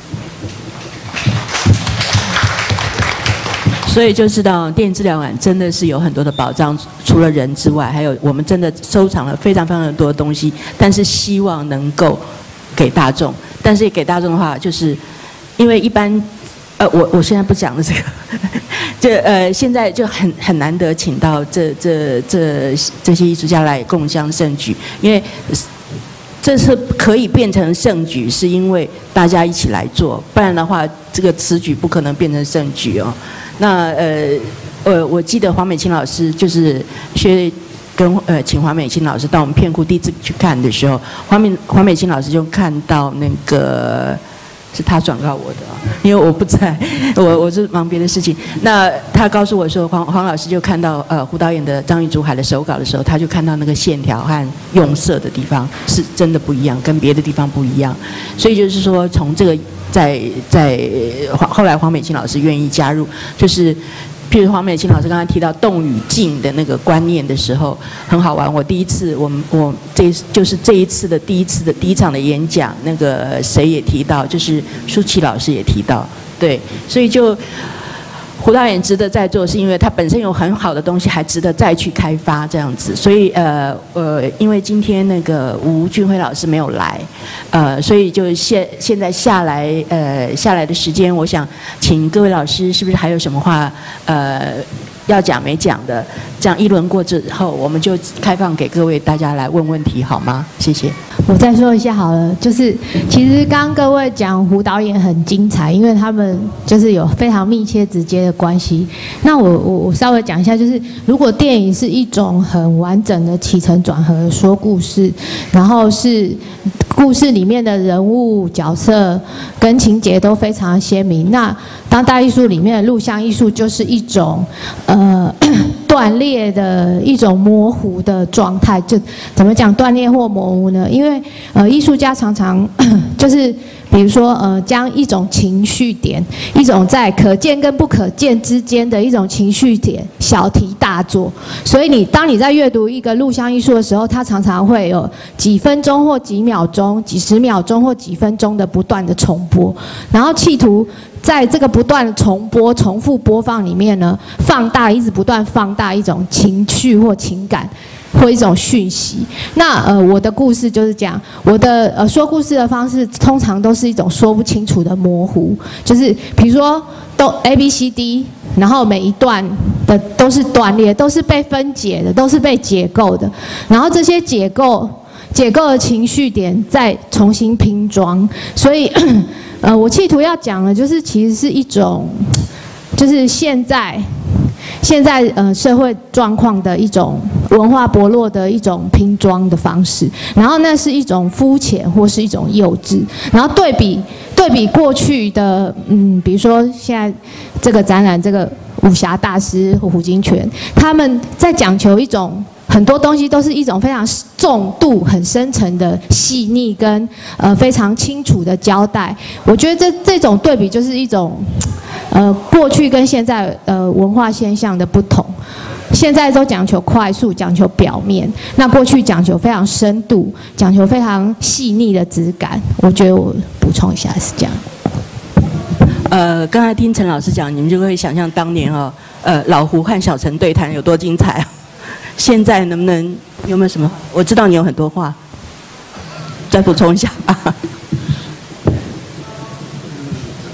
所以就知道电影资料馆真的是有很多的宝藏，除了人之外，还有我们真的收藏了非常非常多的东西，但是希望能够给大众。但是给大众的话，就是因为一般，呃，我我现在不讲了这个，这呃现在就很很难得请到这这这这些艺术家来共襄盛举，因为这是可以变成盛举，是因为大家一起来做，不然的话，这个此举不可能变成盛举哦。那呃呃，我记得黄美清老师就是薛跟呃请黄美清老师到我们片库第一次去看的时候，黄美黄美清老师就看到那个是他转告我的，因为我不在，我我是忙别的事情。那他告诉我说，黄黄老师就看到呃胡导演的《张玉竹海》的手稿的时候，他就看到那个线条和用色的地方是真的不一样，跟别的地方不一样。所以就是说，从这个在在后来黄美清老师愿意加入，就是譬如黄美清老师刚才提到动与静的那个观念的时候，很好玩。我第一次，我们我这就是这一次的第一次的第一场的演讲，那个谁也提到，就是舒淇老师也提到，对，所以就胡导演值得再做，是因为他本身有很好的东西，还值得再去开发这样子。所以呃呃，因为今天那个吴俊辉老师没有来，呃，所以就现现在下来呃下来的时间，我想请各位老师是不是还有什么话呃要讲没讲的？这样一轮过之后，我们就开放给各位大家来问问题，好吗？谢谢。 我再说一下好了，就是其实刚刚各位讲胡导演很精彩，因为他们就是有非常密切直接的关系。那我我我稍微讲一下，就是如果电影是一种很完整的起承转合说故事，然后是故事里面的人物角色跟情节都非常鲜明，那当代艺术里面的录像艺术就是一种呃断裂的一种模糊的状态。就怎么讲断裂或模糊呢？因为呃艺术家常常就是比如说呃将一种情绪点，一种在可见跟不可见之间的一种情绪点小题大做，所以你当你在阅读一个录像艺术的时候，它常常会有几分钟或几秒钟、几十秒钟或几分钟的不断的重播，然后企图在这个不断的重播、重复播放里面呢，放大一直不断放大一种情绪或情感。或一种讯息。那呃，我的故事就是这样，我的呃说故事的方式通常都是一种说不清楚的模糊，就是比如说都 A B C D， 然后每一段的都是断裂，都是被分解的，都是被解构的，然后这些解构解构的情绪点再重新拼装，所以呃，我企图要讲的就是其实是一种，就是现在。现在呃社会状况的一种文化剥落的一种拼装的方式，然后那是一种肤浅或是一种幼稚，然后对比对比过去的嗯，比如说现在这个展览这个武侠大师胡金铨，他们在讲求一种。很多东西都是一种非常重度、很深层的细腻跟呃非常清楚的交代。我觉得这这种对比就是一种呃过去跟现在呃文化现象的不同。现在都讲求快速，讲求表面；那过去讲求非常深度，讲求非常细腻的质感。我觉得我补充一下是这样。 呃，刚才听陈老师讲，你们就会想象当年哦，呃，老胡和小陈对谈有多精彩啊！现在能不能有没有什么？我知道你有很多话，再补充一下吧。 从何讲？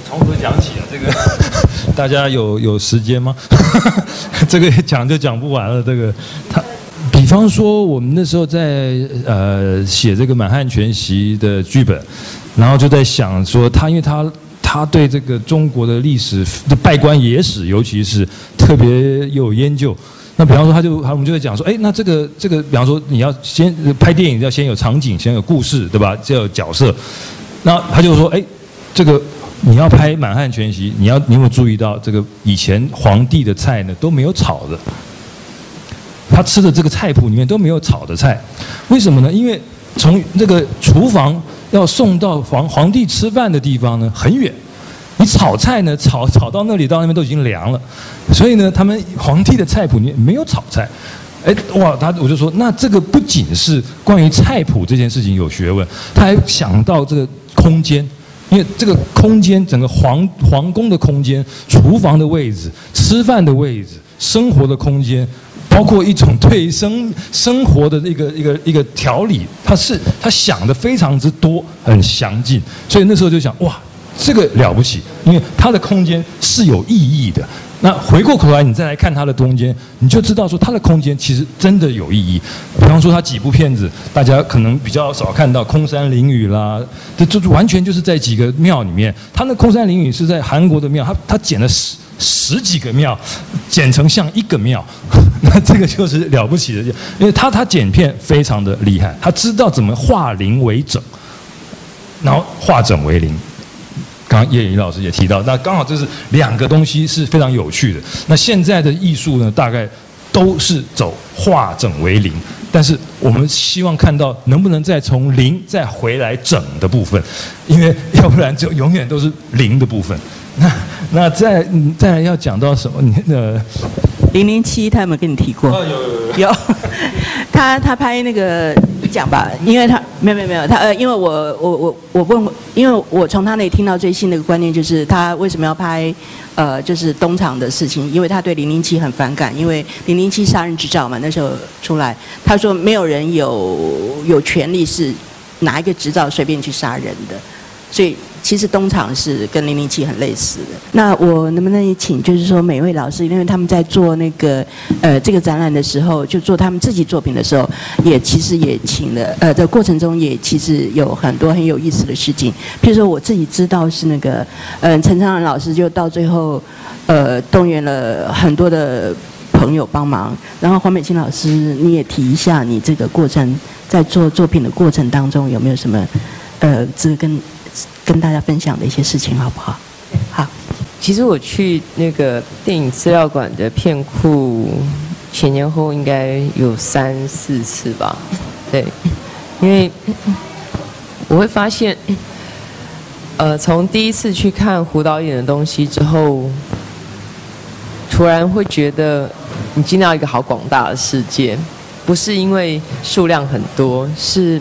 想起了这个，大家有有时间吗？这个讲就讲不完了。这个他，比方说我们那时候在呃写这个《满汉全席》的剧本，然后就在想说他，因为他他对这个中国的历史的稗官野史，尤其是特别有研究。那比方说，他就，我们就会讲说，哎，那这个这个，比方说，你要先拍电影，要先有场景，先有故事，对吧？要有角色。那他就说，哎，这个你要拍满汉全席，你要你有没有注意到，这个以前皇帝的菜呢都没有炒的，他吃的这个菜谱里面都没有炒的菜，为什么呢？因为从这个厨房要送到皇皇帝吃饭的地方呢很远。你炒菜呢，炒炒到那里到那边都已经凉了，所以呢，他们皇帝的菜谱里面没有炒菜。哎，哇，他我就说，那这个不仅是关于菜谱这件事情有学问，他还想到这个空间，因为这个空间，整个皇皇宫的空间、厨房的位置、吃饭的位置、生活的空间，包括一种对生生活的一个一个一个条理，他是他想的非常之多，很详尽，所以那时候就想，哇。这个了不起，因为它的空间是有意义的。那回过头来，你再来看它的空间，你就知道说它的空间其实真的有意义。比方说，它几部片子，大家可能比较少看到空山灵雨啦，这就完全就是在几个庙里面。它那空山灵雨是在韩国的庙，它它剪了十十几个庙，剪成像一个庙。那这个就是了不起的，因为他他剪片非常的厉害，他知道怎么化零为整，然后化整为零。刚刚叶怡老师也提到，那刚好这是两个东西是非常有趣的。那现在的艺术呢，大概都是走化整为零，但是我们希望看到能不能再从零再回来整的部分，因为要不然就永远都是零的部分。那那再再来要讲到什么？你呃， 零零七他有没有跟你提过？ 哦，有有有。 有，他他拍那个讲吧，因为他没有没有没有他呃，因为我我我我问，因为我从他那里听到最新的一个观念就是他为什么要拍呃就是东厂的事情，因为他对零零七很反感，因为零零七杀人执照嘛那时候出来，他说没有人有有权利是拿一个执照随便去杀人的，所以。其实东厂是跟零零七很类似的。那我能不能请，就是说每位老师，因为他们在做那个呃这个展览的时候，就做他们自己作品的时候，也其实也请了呃在过程中也其实有很多很有意思的事情。譬如说我自己知道是那个呃陈昌仁老师就到最后呃动员了很多的朋友帮忙，然后黄美清老师你也提一下你这个过程在做作品的过程当中有没有什么呃值得跟跟大家分享的一些事情，好不好？好， 其实我去那个电影资料馆的片库前前后应该有三四次吧，对，因为我会发现，呃，从第一次去看胡导演的东西之后，突然会觉得你进到一个好广大的世界，不是因为数量很多，是。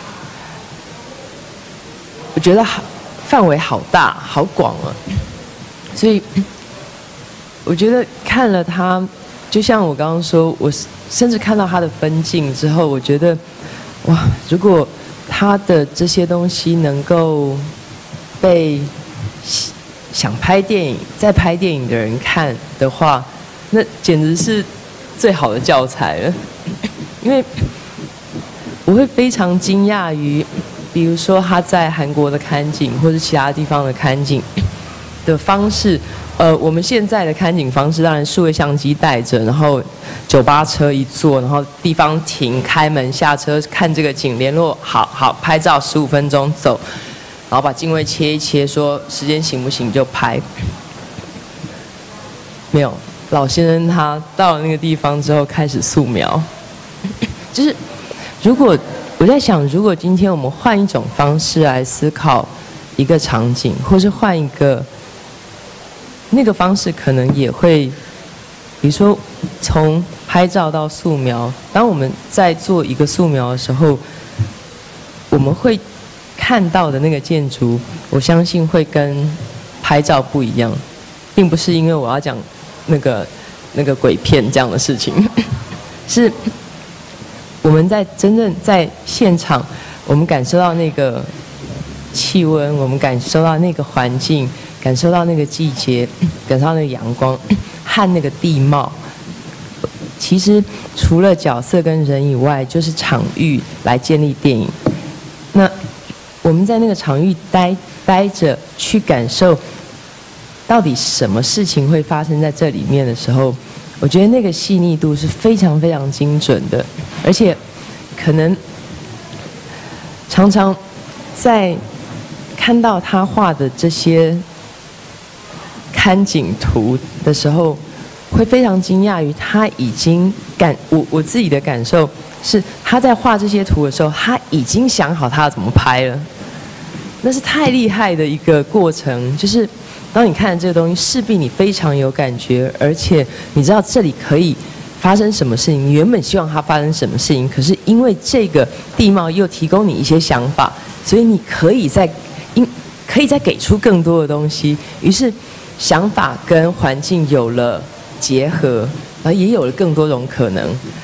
我觉得好，范围好大，好广啊！所以我觉得看了他，就像我刚刚说，我甚至看到他的分镜之后，我觉得，哇！如果他的这些东西能够被想拍电影、在拍电影的人看的话，那简直是最好的教材了。因为我会非常惊讶于。比如说他在韩国的看景，或者其他地方的看景的方式，呃，我们现在的看景方式，当然数位相机带着，然后酒吧车一坐，然后地方停，开门下车看这个景，联络好好拍照十五分钟走，然后把镜位切一切，说时间行不行就拍。没有，老先生他到了那个地方之后开始素描，就是如果。我在想，如果今天我们换一种方式来思考一个场景，或是换一个那个方式，可能也会，比如说从拍照到素描。当我们在做一个素描的时候，我们会看到的那个建筑，我相信会跟拍照不一样，并不是因为我要讲那个那个鬼片这样的事情，是。我们在真正在现场，我们感受到那个气温，我们感受到那个环境， 感受到那个季节，感受到那个阳光和那个地貌。其实除了角色跟人以外，就是场域来建立电影。那我们在那个场域待待着，去感受到底什么事情会发生在这里面的时候，我觉得那个细腻度是非常非常精准的，而且可能常常在看到他画的这些看景图的时候，会非常惊讶于他已经感我我自己的感受是，他在画这些图的时候，他已经想好他要怎么拍了。那是太厉害的一个过程，就是当你看这个东西，势必你非常有感觉，而且你知道这里可以发生什么事情，你原本希望它发生什么事情，可是因为这个地貌又提供你一些想法，所以你可以再因可以再给出更多的东西，于是想法跟环境有了结合，然后也有了更多种可能。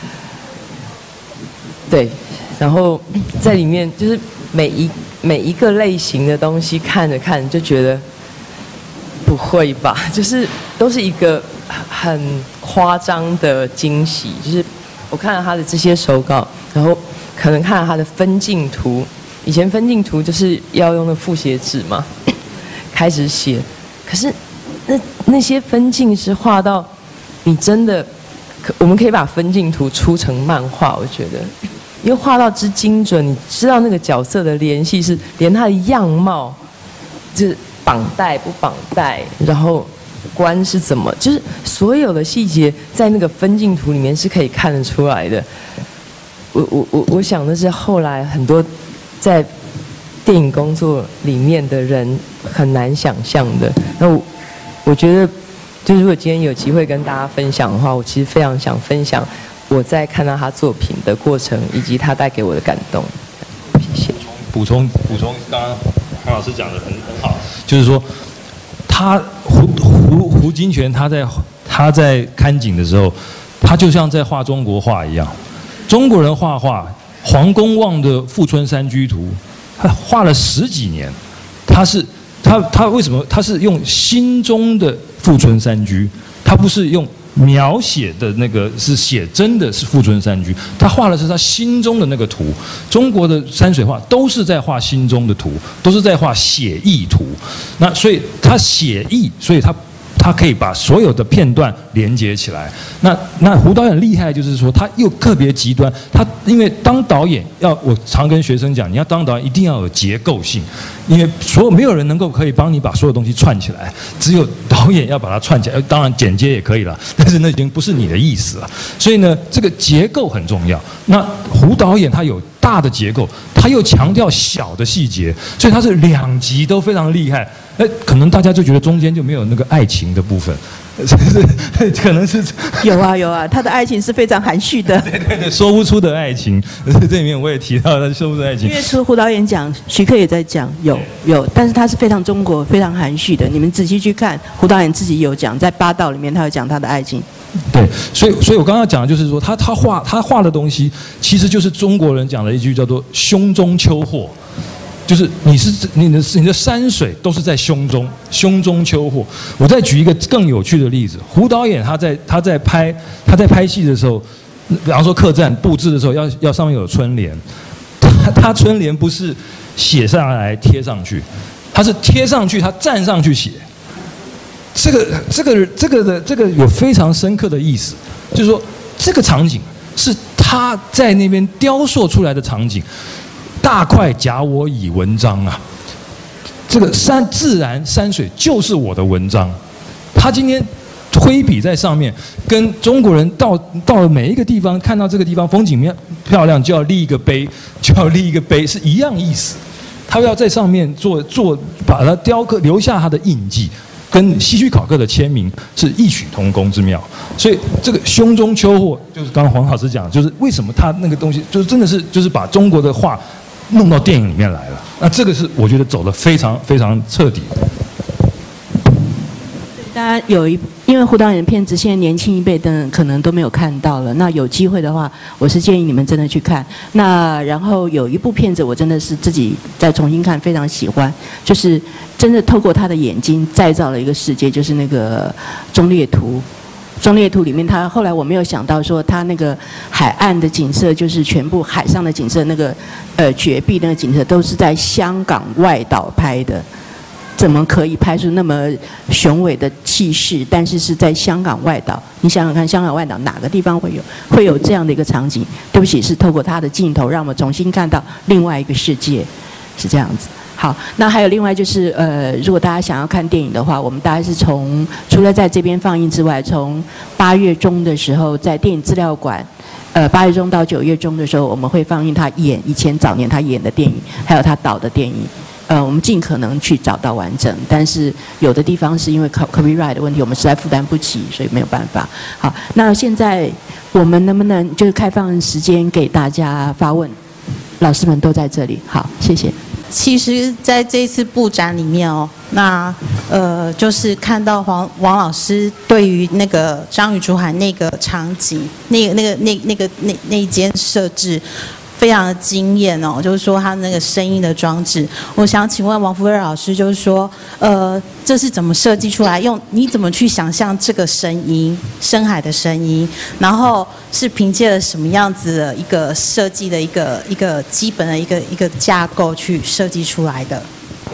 对，然后在里面就是每一每一个类型的东西看着看着就觉得不会吧，就是都是一个很夸张的惊喜。就是我看了他的这些手稿，然后可能看了他的分镜图，以前分镜图就是要用那复写纸嘛，开始写，可是那那些分镜是画到你真的，可我们可以把分镜图出成漫画，我觉得。因为画到之精准，你知道那个角色的联系是连他的样貌，就是绑带不绑带，然后关是怎么，就是所有的细节在那个分镜图里面是可以看得出来的。我我我我想的是后来很多在电影工作里面的人很难想象的。那我我觉得，就如果今天有机会跟大家分享的话，我其实非常想分享我在看到他作品的过程，以及他带给我的感动。谢谢。 补充补充，刚刚黄老师讲的很很好，就是说，他胡胡胡金铨他在他在看景的时候，他就像在画中国画一样。中国人画画，黄公望的《富春山居图》，他画了十几年，他是他他为什么他是用心中的富春山居，他不是用描写的那个是写真的是富春山居，他画的是他心中的那个图。中国的山水画都是在画心中的图，都是在画写意图。那所以他写意，所以他他可以把所有的片段连接起来。那那胡导演厉害，就是说他又特别极端。他因为当导演要，我常跟学生讲，你要当导演一定要有结构性，因为所有没有人能够可以帮你把所有东西串起来，只有导演要把它串起来。当然剪接也可以了，但是那已经不是你的意思了。所以呢，这个结构很重要。那胡导演他有大的结构，他又强调小的细节，所以他是两极都非常厉害。哎，可能大家就觉得中间就没有那个爱情的部分，是可能是有啊有啊，他的爱情是非常含蓄的。 对对对，说不出的爱情，这里面我也提到他说不出的爱情。 因为除了胡导演讲，徐克也在讲，有有，但是他是非常中国、非常含蓄的。你们仔细去看，胡导演自己有讲，在八道里面他有讲他的爱情。 对，所以所以我刚刚讲的就是说，他他画他画的东西，其实就是中国人讲的一句叫做“胸中秋货”。就是你是你的你的山水都是在胸中，胸中秋货。我再举一个更有趣的例子，胡导演他在他在拍他在拍戏的时候，比方说客栈布置的时候要要上面有春联，他他春联不是写上来贴上去，他是贴上去他站上去写。这个这个这个的这个有非常深刻的意思，就是说这个场景是他在那边雕塑出来的场景。大块假我以文章啊，这个山自然山水就是我的文章。他今天挥笔在上面，跟中国人到到了每一个地方，看到这个地方风景面漂亮，就要立一个碑，就要立一个碑，是一样意思。他要在上面做做，把它雕刻，留下他的印记，跟希区考克的签名是异曲同工之妙。所以这个胸中秋货，就是刚刚黄老师讲，就是为什么他那个东西，就是真的是就是把中国的画弄到电影里面来了。那这个是我觉得走得非常非常彻底。 当然有一，因为胡导演的片子现在年轻一辈的人可能都没有看到了。那有机会的话，我是建议你们真的去看。那然后有一部片子我真的是自己再重新看，非常喜欢，就是真的透过他的眼睛再造了一个世界，就是那个《忠烈图》。《忠烈图》里面，他后来我没有想到说，他那个海岸的景色，就是全部海上的景色，那个呃绝壁那个景色，都是在香港外岛拍的。怎么可以拍出那么雄伟的气势？但是是在香港外岛，你想想看，香港外岛哪个地方会有会有这样的一个场景？对不起，是透过他的镜头，让我们重新看到另外一个世界，是这样子。好，那还有另外就是，呃，如果大家想要看电影的话，我们大概是从除了在这边放映之外，从八月中的时候，在电影资料馆，呃，八月中到九月中的时候，我们会放映他演以前早年他演的电影，还有他导的电影。呃，我们尽可能去找到完整，但是有的地方是因为 copyright 的问题，我们实在负担不起，所以没有办法。好，那现在我们能不能就是开放时间给大家发问？老师们都在这里，好，谢谢。 其实，在这一次布展里面哦，那呃，就是看到黄王老师对于那个章鱼竹海那个场景，那个那个那那个那那一间设置。非常的惊艳哦，就是说他那个声音的装置，我想请问王福瑞老师，就是说，呃，这是怎么设计出来？用你怎么去想象这个声音，深海的声音，然后是凭借了什么样子的一个设计的一个一个基本的一个一个架构去设计出来的？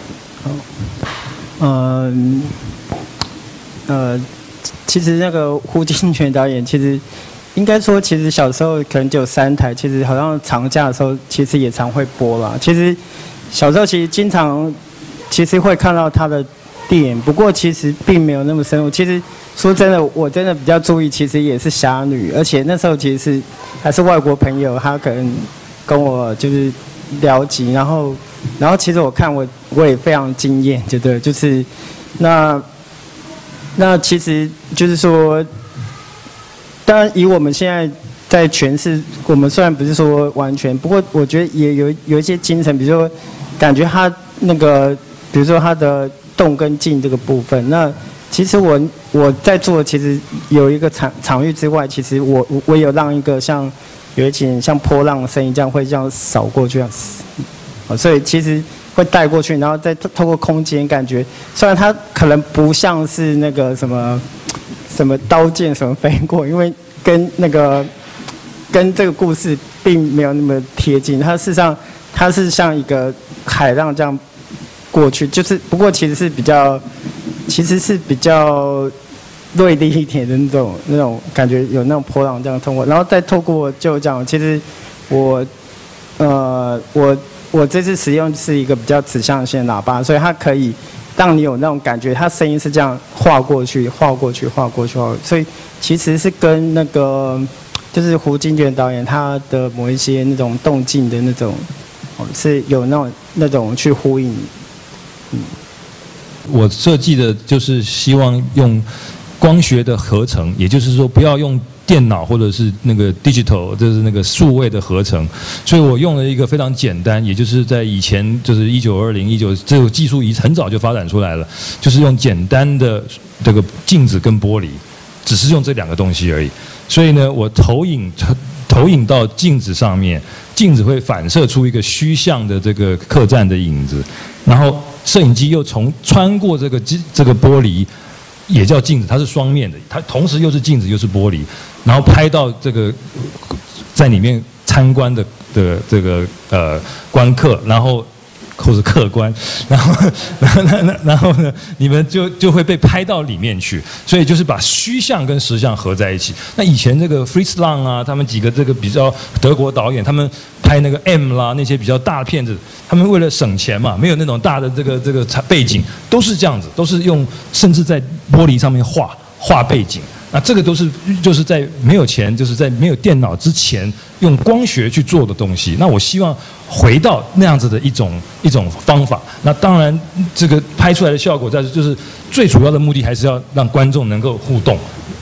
嗯，呃，其实那个胡金铨导演其实。应该说，其实小时候可能只有三台，其实好像长假的时候，其实也常会播啦。其实小时候其实经常，其实会看到他的电影，不过其实并没有那么深入。其实说真的，我真的比较注意，其实也是侠女，而且那时候其实是还是外国朋友，他可能跟我就是聊及，然后然后其实我看我我也非常惊艳，觉得就是那那其实就是说。当然，以我们现在在诠释，我们虽然不是说完全，不过我觉得也有有一些精神，比如说，感觉他那个，比如说他的动跟静这个部分。那其实我我在做，其实有一个场场域之外，其实我我有让一个像有一点像波浪的声音，这样会这样扫过去，这样子，哦，所以其实会带过去，然后再透过空间感觉，虽然它可能不像是那个什么。什么刀剑什么飞过，因为跟那个跟这个故事并没有那么贴近。它事实上它是像一个海浪这样过去，就是不过其实是比较，其实是比较锐利一点的那种那种感觉，有那种波浪这样通过，然后再透过就这样。其实我呃我我这次使用是一个比较指向性的喇叭，所以它可以。让你有那种感觉，它声音是这样划过去、划过去、划过去、划过去，所以其实是跟那个就是胡金铨导演他的某一些那种动静的那种，哦，是有那种那种去呼应。嗯， 我设计的就是希望用光学的合成，也就是说不要用。电脑或者是那个 digital， 就是那个数位的合成，所以我用了一个非常简单，也就是在以前就是一九二零、一九这个技术已很早就发展出来了，就是用简单的这个镜子跟玻璃，只是用这两个东西而已。所以呢，我投影投影到镜子上面，镜子会反射出一个虚像的这个客栈的影子，然后摄影机又从穿过这个这个玻璃。也叫镜子，它是双面的，它同时又是镜子又是玻璃，然后拍到这个在里面参观的的这个呃观客，然后或者客观，然后然后然然后呢，你们就就会被拍到里面去，所以就是把虚像跟实像合在一起。那以前这个 Fritz Lang 啊，他们几个这个比较德国导演，他们拍那个 M 啦那些比较大的片子，他们为了省钱嘛，没有那种大的这个这个背景，都是这样子，都是用甚至在玻璃上面画画背景。那这个都是就是在没有钱，就是在没有电脑之前用光学去做的东西。那我希望回到那样子的一种一种方法。那当然，这个拍出来的效果，在就是最主要的目的还是要让观众能够互动，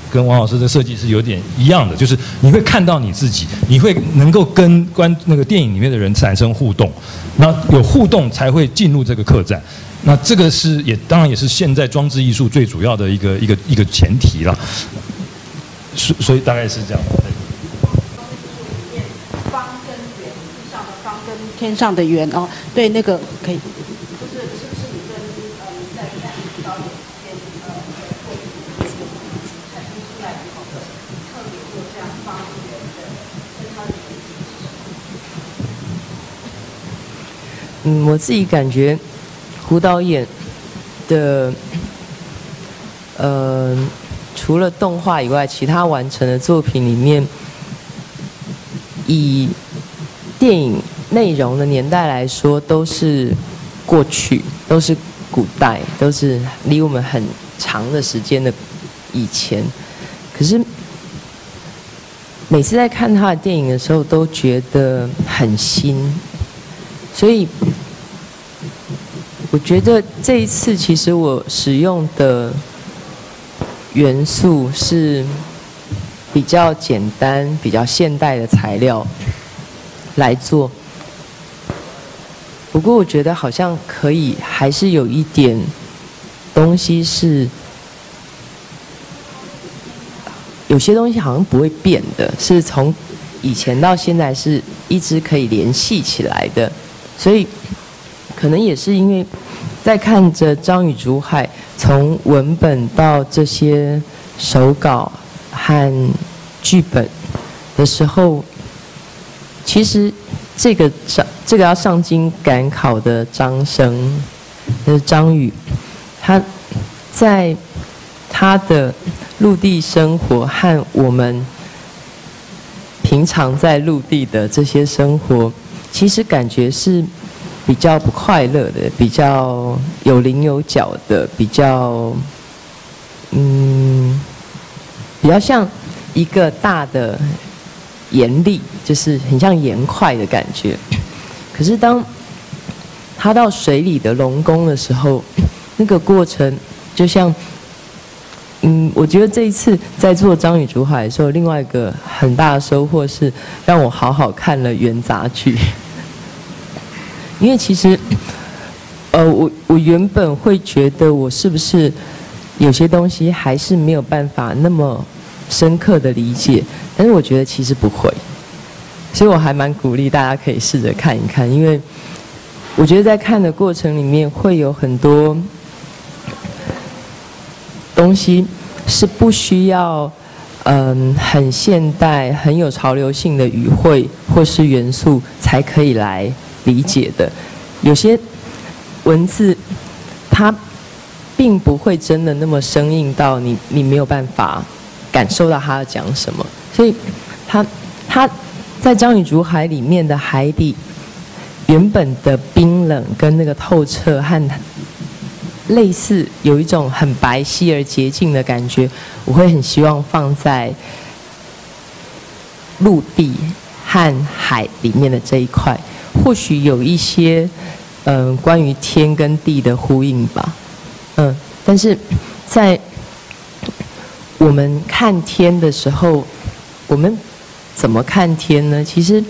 跟王老师的设计是有点一样的，就是你会看到你自己，你会能够跟观那个电影里面的人产生互动，那有互动才会进入这个客栈。那这个是也当然也是现在装置艺术最主要的一个一个一个前提了。所所以大概是这样。 方跟圆，地上的方跟天上的圆哦，对，那个可以。就是是不是你跟呃你在看导演跟呃会产生出来以后，特别做这样方圆的，跟它的原理是什么？ 嗯，我自己感觉胡导演的呃。除了动画以外，其他完成的作品里面，以电影内容的年代来说，都是过去，都是古代，都是离我们很长的时间的以前。可是每次在看他的电影的时候，都觉得很新，所以我觉得这一次其实我使用的元素是比较简单、比较现代的材料来做，不过我觉得好像可以，还是有一点东西是，有些东西好像不会变的，是从以前到现在是一直可以联系起来的，所以可能也是因为在看着张雨竹海从文本到这些手稿和剧本的时候，其实这个上这个要上京赶考的张生，就是张宇，他在他的陆地生活和我们平常在陆地的这些生活，其实感觉是比较不快乐的，比较有棱有角的，比较嗯，比较像一个大的盐粒，就是很像盐块的感觉。可是当他到水里的龙宫的时候，那个过程就像，嗯，我觉得这一次在做张雨竹海的时候，另外一个很大的收获是让我好好看了元杂剧。因为其实，呃，我我原本会觉得我是不是有些东西还是没有办法那么深刻的理解，但是我觉得其实不会，所以我还蛮鼓励大家可以试着看一看，因为我觉得在看的过程里面会有很多东西是不需要嗯很现代、很有潮流性的语汇或是元素才可以来理解的。有些文字它并不会真的那么生硬到你你没有办法感受到它要讲什么，所以它它在张雨竹海里面的海底原本的冰冷跟那个透彻和类似有一种很白皙而洁净的感觉，我会很希望放在陆地和海里面的这一块，或许有一些嗯、呃、关于天跟地的呼应吧，嗯，但是在我们看天的时候，我们怎么看天呢？其实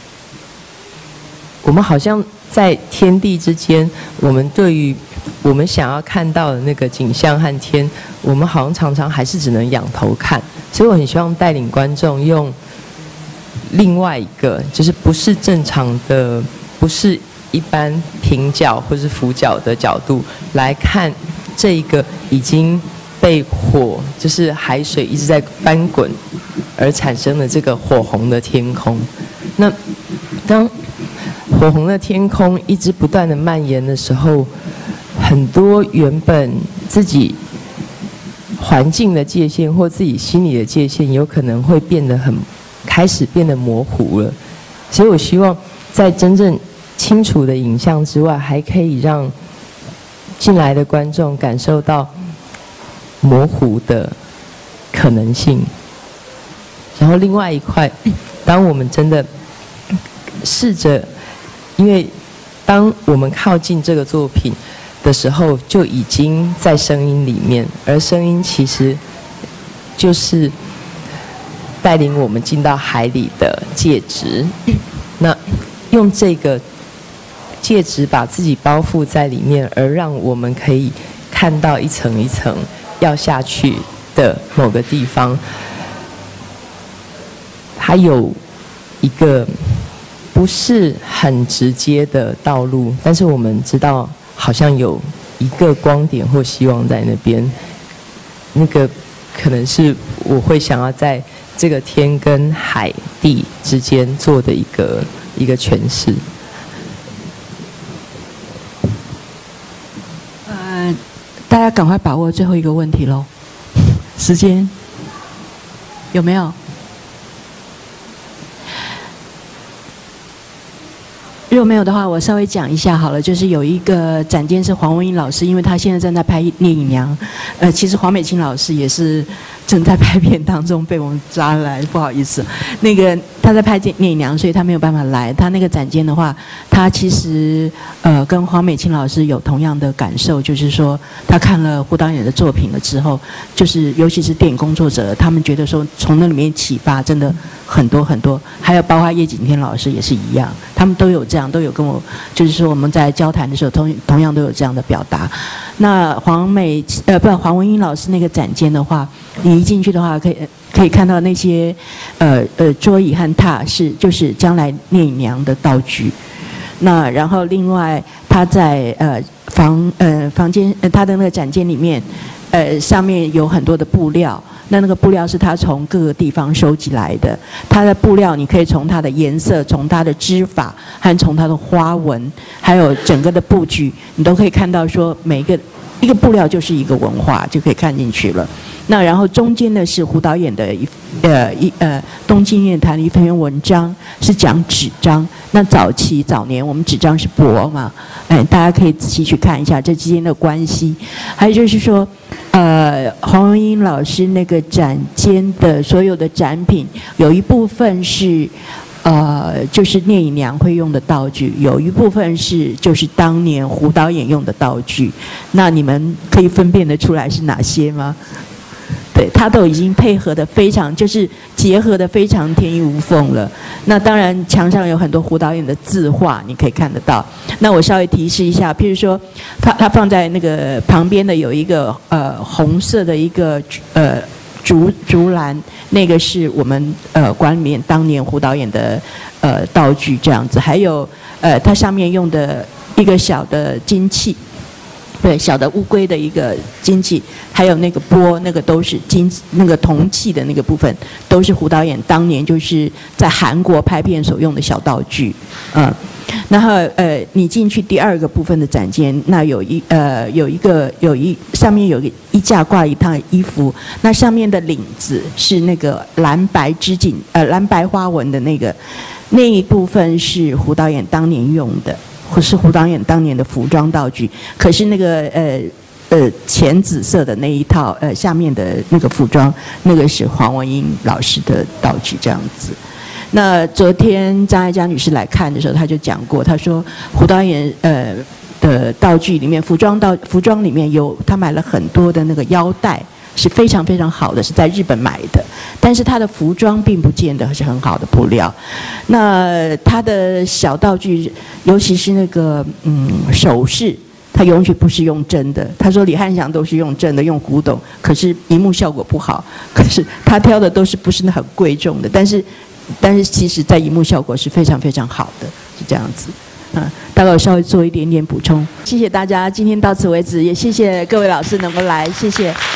我们好像在天地之间，我们对于我们想要看到的那个景象和天，我们好像常常还是只能仰头看。所以我很希望带领观众用另外一个，就是不是正常的，不是一般平角或是俯角的角度来看这一个已经被火，就是海水一直在翻滚而产生的这个火红的天空。那当火红的天空一直不断的蔓延的时候，很多原本自己环境的界限或自己心里的界限，有可能会变得很开始变得模糊了。所以我希望在真正清楚的影像之外，还可以让进来的观众感受到模糊的可能性。然后另外一块，当我们真的试着，因为当我们靠近这个作品的时候，就已经在声音里面，而声音其实就是带领我们进到海里的介质。那用这个介质把自己包覆在里面，而让我们可以看到一层一层要下去的某个地方，它有一个不是很直接的道路，但是我们知道好像有一个光点或希望在那边。那个可能是我会想要在这个天跟海地之间做的一个一个诠释。 呃，大家赶快把握最后一个问题喽，时间有没有？如果没有的话，我稍微讲一下好了。就是有一个展间是黄文英老师，因为他现在正在拍《聂隐娘》，呃，其实黄美清老师也是正在拍片当中被我们抓来，不好意思。那个他在拍《聂隐娘》，所以他没有办法来。他那个展间的话，他其实呃跟黄美清老师有同样的感受，就是说他看了胡导演的作品了之后，就是尤其是电影工作者，他们觉得说从那里面启发真的很多很多，还有包括叶景天老师也是一样，他们都有这样。都有跟我，就是说我们在交谈的时候，同同样都有这样的表达。那黄美呃不黄文英老师那个展间的话，你一进去的话，可以可以看到那些呃呃桌椅和榻是就是将来聂隐娘的道具。那然后另外他在呃房呃房间呃他的那个展间里面，呃上面有很多的布料。那那个布料是他从各个地方收集来的，他的布料你可以从它的颜色、从它的织法，和从它的花纹，还有整个的布局，你都可以看到说每一个一个布料就是一个文化，就可以看进去了。那然后中间呢是胡导演的一呃一呃东京夜谈的一篇文章，是讲纸张。那早期早年我们纸张是帛嘛，哎，大家可以仔细去看一下这之间的关系。还有就是说。呃，黄文英老师那个展间的所有的展品，有一部分是，呃，就是聂隐娘会用的道具，有一部分是就是当年胡导演用的道具。那你们可以分辨得出来是哪些吗？对，他都已经配合的非常，就是结合的非常天衣无缝了。那当然，墙上有很多胡导演的字画，你可以看得到。那我稍微提示一下，譬如说，他他放在那个旁边的有一个呃红色的一个呃竹竹篮，那个是我们呃馆里面当年胡导演的呃道具这样子。还有呃，它上面用的一个小的金器。对，小的乌龟的一个金器，还有那个钵，那个都是金那个铜器的那个部分，都是胡导演当年就是在韩国拍片所用的小道具，嗯，然后呃，你进去第二个部分的展间，那有一呃有一个有一上面有一个衣架挂一套衣服，那上面的领子是那个蓝白织锦呃蓝白花纹的那个那一部分是胡导演当年用的。或是胡导演当年的服装道具，可是那个呃呃浅紫色的那一套呃下面的那个服装，那个是黄文英老师的道具这样子。那昨天张艾嘉女士来看的时候，她就讲过，她说胡导演呃的道具里面，服装道服装里面有他买了很多的那个腰带。是非常非常好的，是在日本买的，但是它的服装并不见得是很好的布料。那它的小道具，尤其是那个嗯首饰，它永远不是用真的。他说李翰祥都是用真的，用古董，可是荧幕效果不好。可是他挑的都是不是很贵重的，但是但是其实在荧幕效果是非常非常好的，是这样子。嗯，大概我稍微做一点点补充。谢谢大家，今天到此为止，也谢谢各位老师能够来，谢谢。